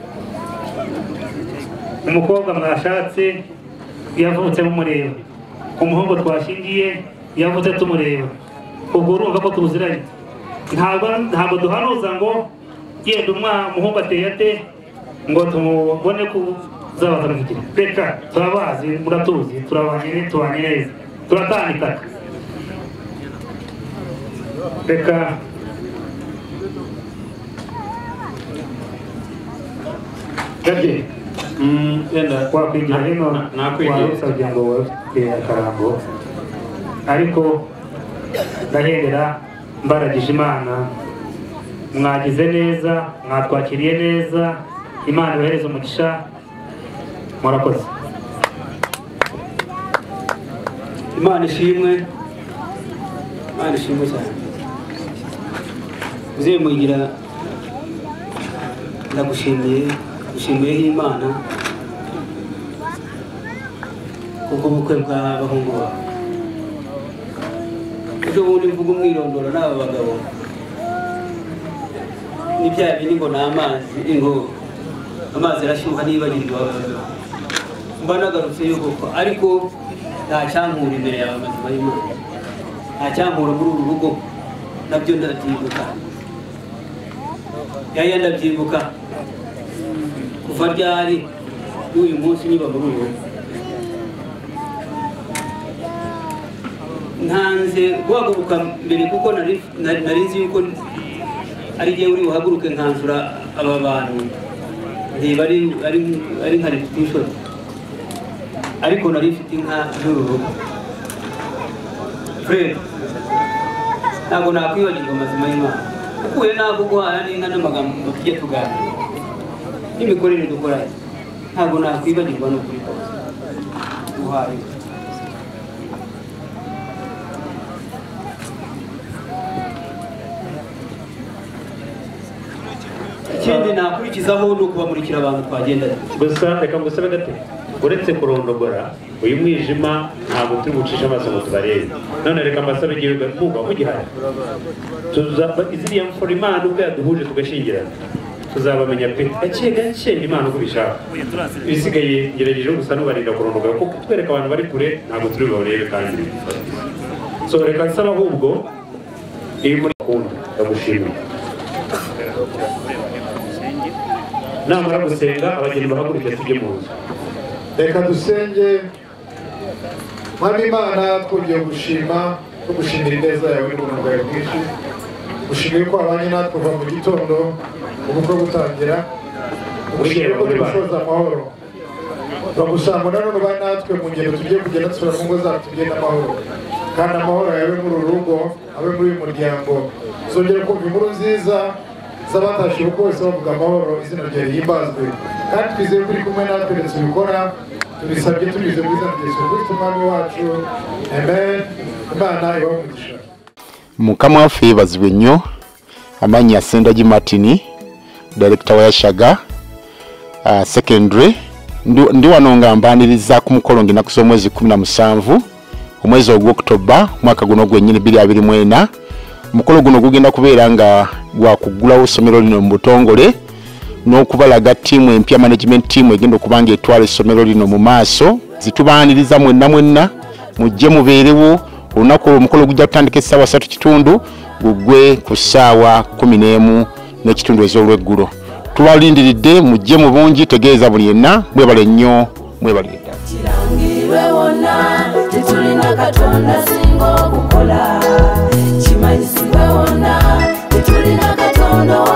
umukobwa mwashatse yavutse mumureba umuhungu twashingiye yavutse tumureba ubwo urumva ko tuziranye ntabwo ntabwo duhanuza ngo yenda umuhungu ateye ate ngo tumubone kuzabaza kugira reka turabazi muratuzi turabanye tubanye neza turatandukana reka gabye yenda wakwigira hino warusabye ngo wafite akarambo ariko ndahendera mbaragije Imana mwagize neza mwatwakiriye neza Imana ibahereze umugisha murakoze Imana ishimwe Imana ishimwe cyane uziye mugira ndagushimiye gushimiyeho Imana kuko ubukwe bw'abahungu bawe ejo bundi mvuga umwirondoro n'aba bagabo ni bya bindi ngo ni amazi ngo amazi arashyuha nibagirwa mba nagarutse yuko ariko nta cyankura imbere yawe amazima y'Imana nta cyankura muri uru rugo nabyo ndabyibuka yaya ndabyibuka kuva ryari uyu munsi niba muri ubu ntanze guhaguruka mbere kuko nari nzi yuko ari jyewe uri buhaguruke nkanzura aba bantu ndeba ari nka repetition ariko nari mfite inka z'ururugo Fred ntabwo nakwibagirwa amazima y'Imana ukuye ntabwo guhana n'inka n'amagambo tujye tuganira n'imikorere dukora ntabwo nakwibagirwa no kuri kose guhaye ikindi nakurikizaho ni ukubamurikira abantu twagendanye gusa reka ngusabe gate uretse kurondogora uyu mwijima ntabwo turi bucisha amaso ngo tubarebe none reka mbasabe igihe mwumva mugihari iziriya mfura Imana ubwo yaduhuje tugashingirana tuzabamenya pe gake gake Imana uko bishaka ibisigaye ngerageje gusa n'ubarinda kurondogora kuko twereka abantu bari kure ntabwo turi bubarebe kandi so reka nsaba ahubwo iyo muri kumva ndagushimira namara gusenga abageni bahaguruke tujye mu nzu reka dusenge mwami Imana twongeye gushima no gushimira ineza yawe n'ubuntu bwawe bwinshi gushimira ko abanye natwe kuva mu gitondo ubukwe butangira gushimira ko tubushoza amahoro bagusanga nanone uba natwe mu ngendo tugiye kugenda dusura mu ngo zacu tugenda amahoro kandi amahoro yawe muri uru rugo abe muri uyu muryango zongera kumva inkuru nziza z'abatashe uko bose bavuga amahoro izina ryawe rihimbazwe kandi twizeye ko uri kumwe natwe ndetse ubikora tubisabye tunyuze mu izina rya Yesu Kristo umwami wacu amen Imana ibahe umugisha mukama waffe yebazibwe nnyo amanyi ya Sendagi Martin director wa Yashaga uh, secondary ndi wano nga mbaniriza ku mukolo ng'ennaku z'omwezi kumi na musanvu omwezi ogwa October mwaka guno gwennyini bbiri abiri mu ena mukolo guno gugenda kubeera nga gwa kuggulawo essomero lino mu butongole n'okubalaga ttiimu empya management team egenda okubanga etwala essomero lino mu maaso zitubaaniriza mwenna mwenna mujje mubeerewo olunaku olwo omukolo gujja kutandika essaawa ssatu kitundu gugwe ku ssaawa kumi n'emu n'ekitundu ez'olweggulo tubalindiridde mujje mu bungi tegeeza buli yenna mwebale nnyo mwebale ddala kirangirwe wonna tetulina katonda singa okukola kimanyisibwe wonna tetulina katonda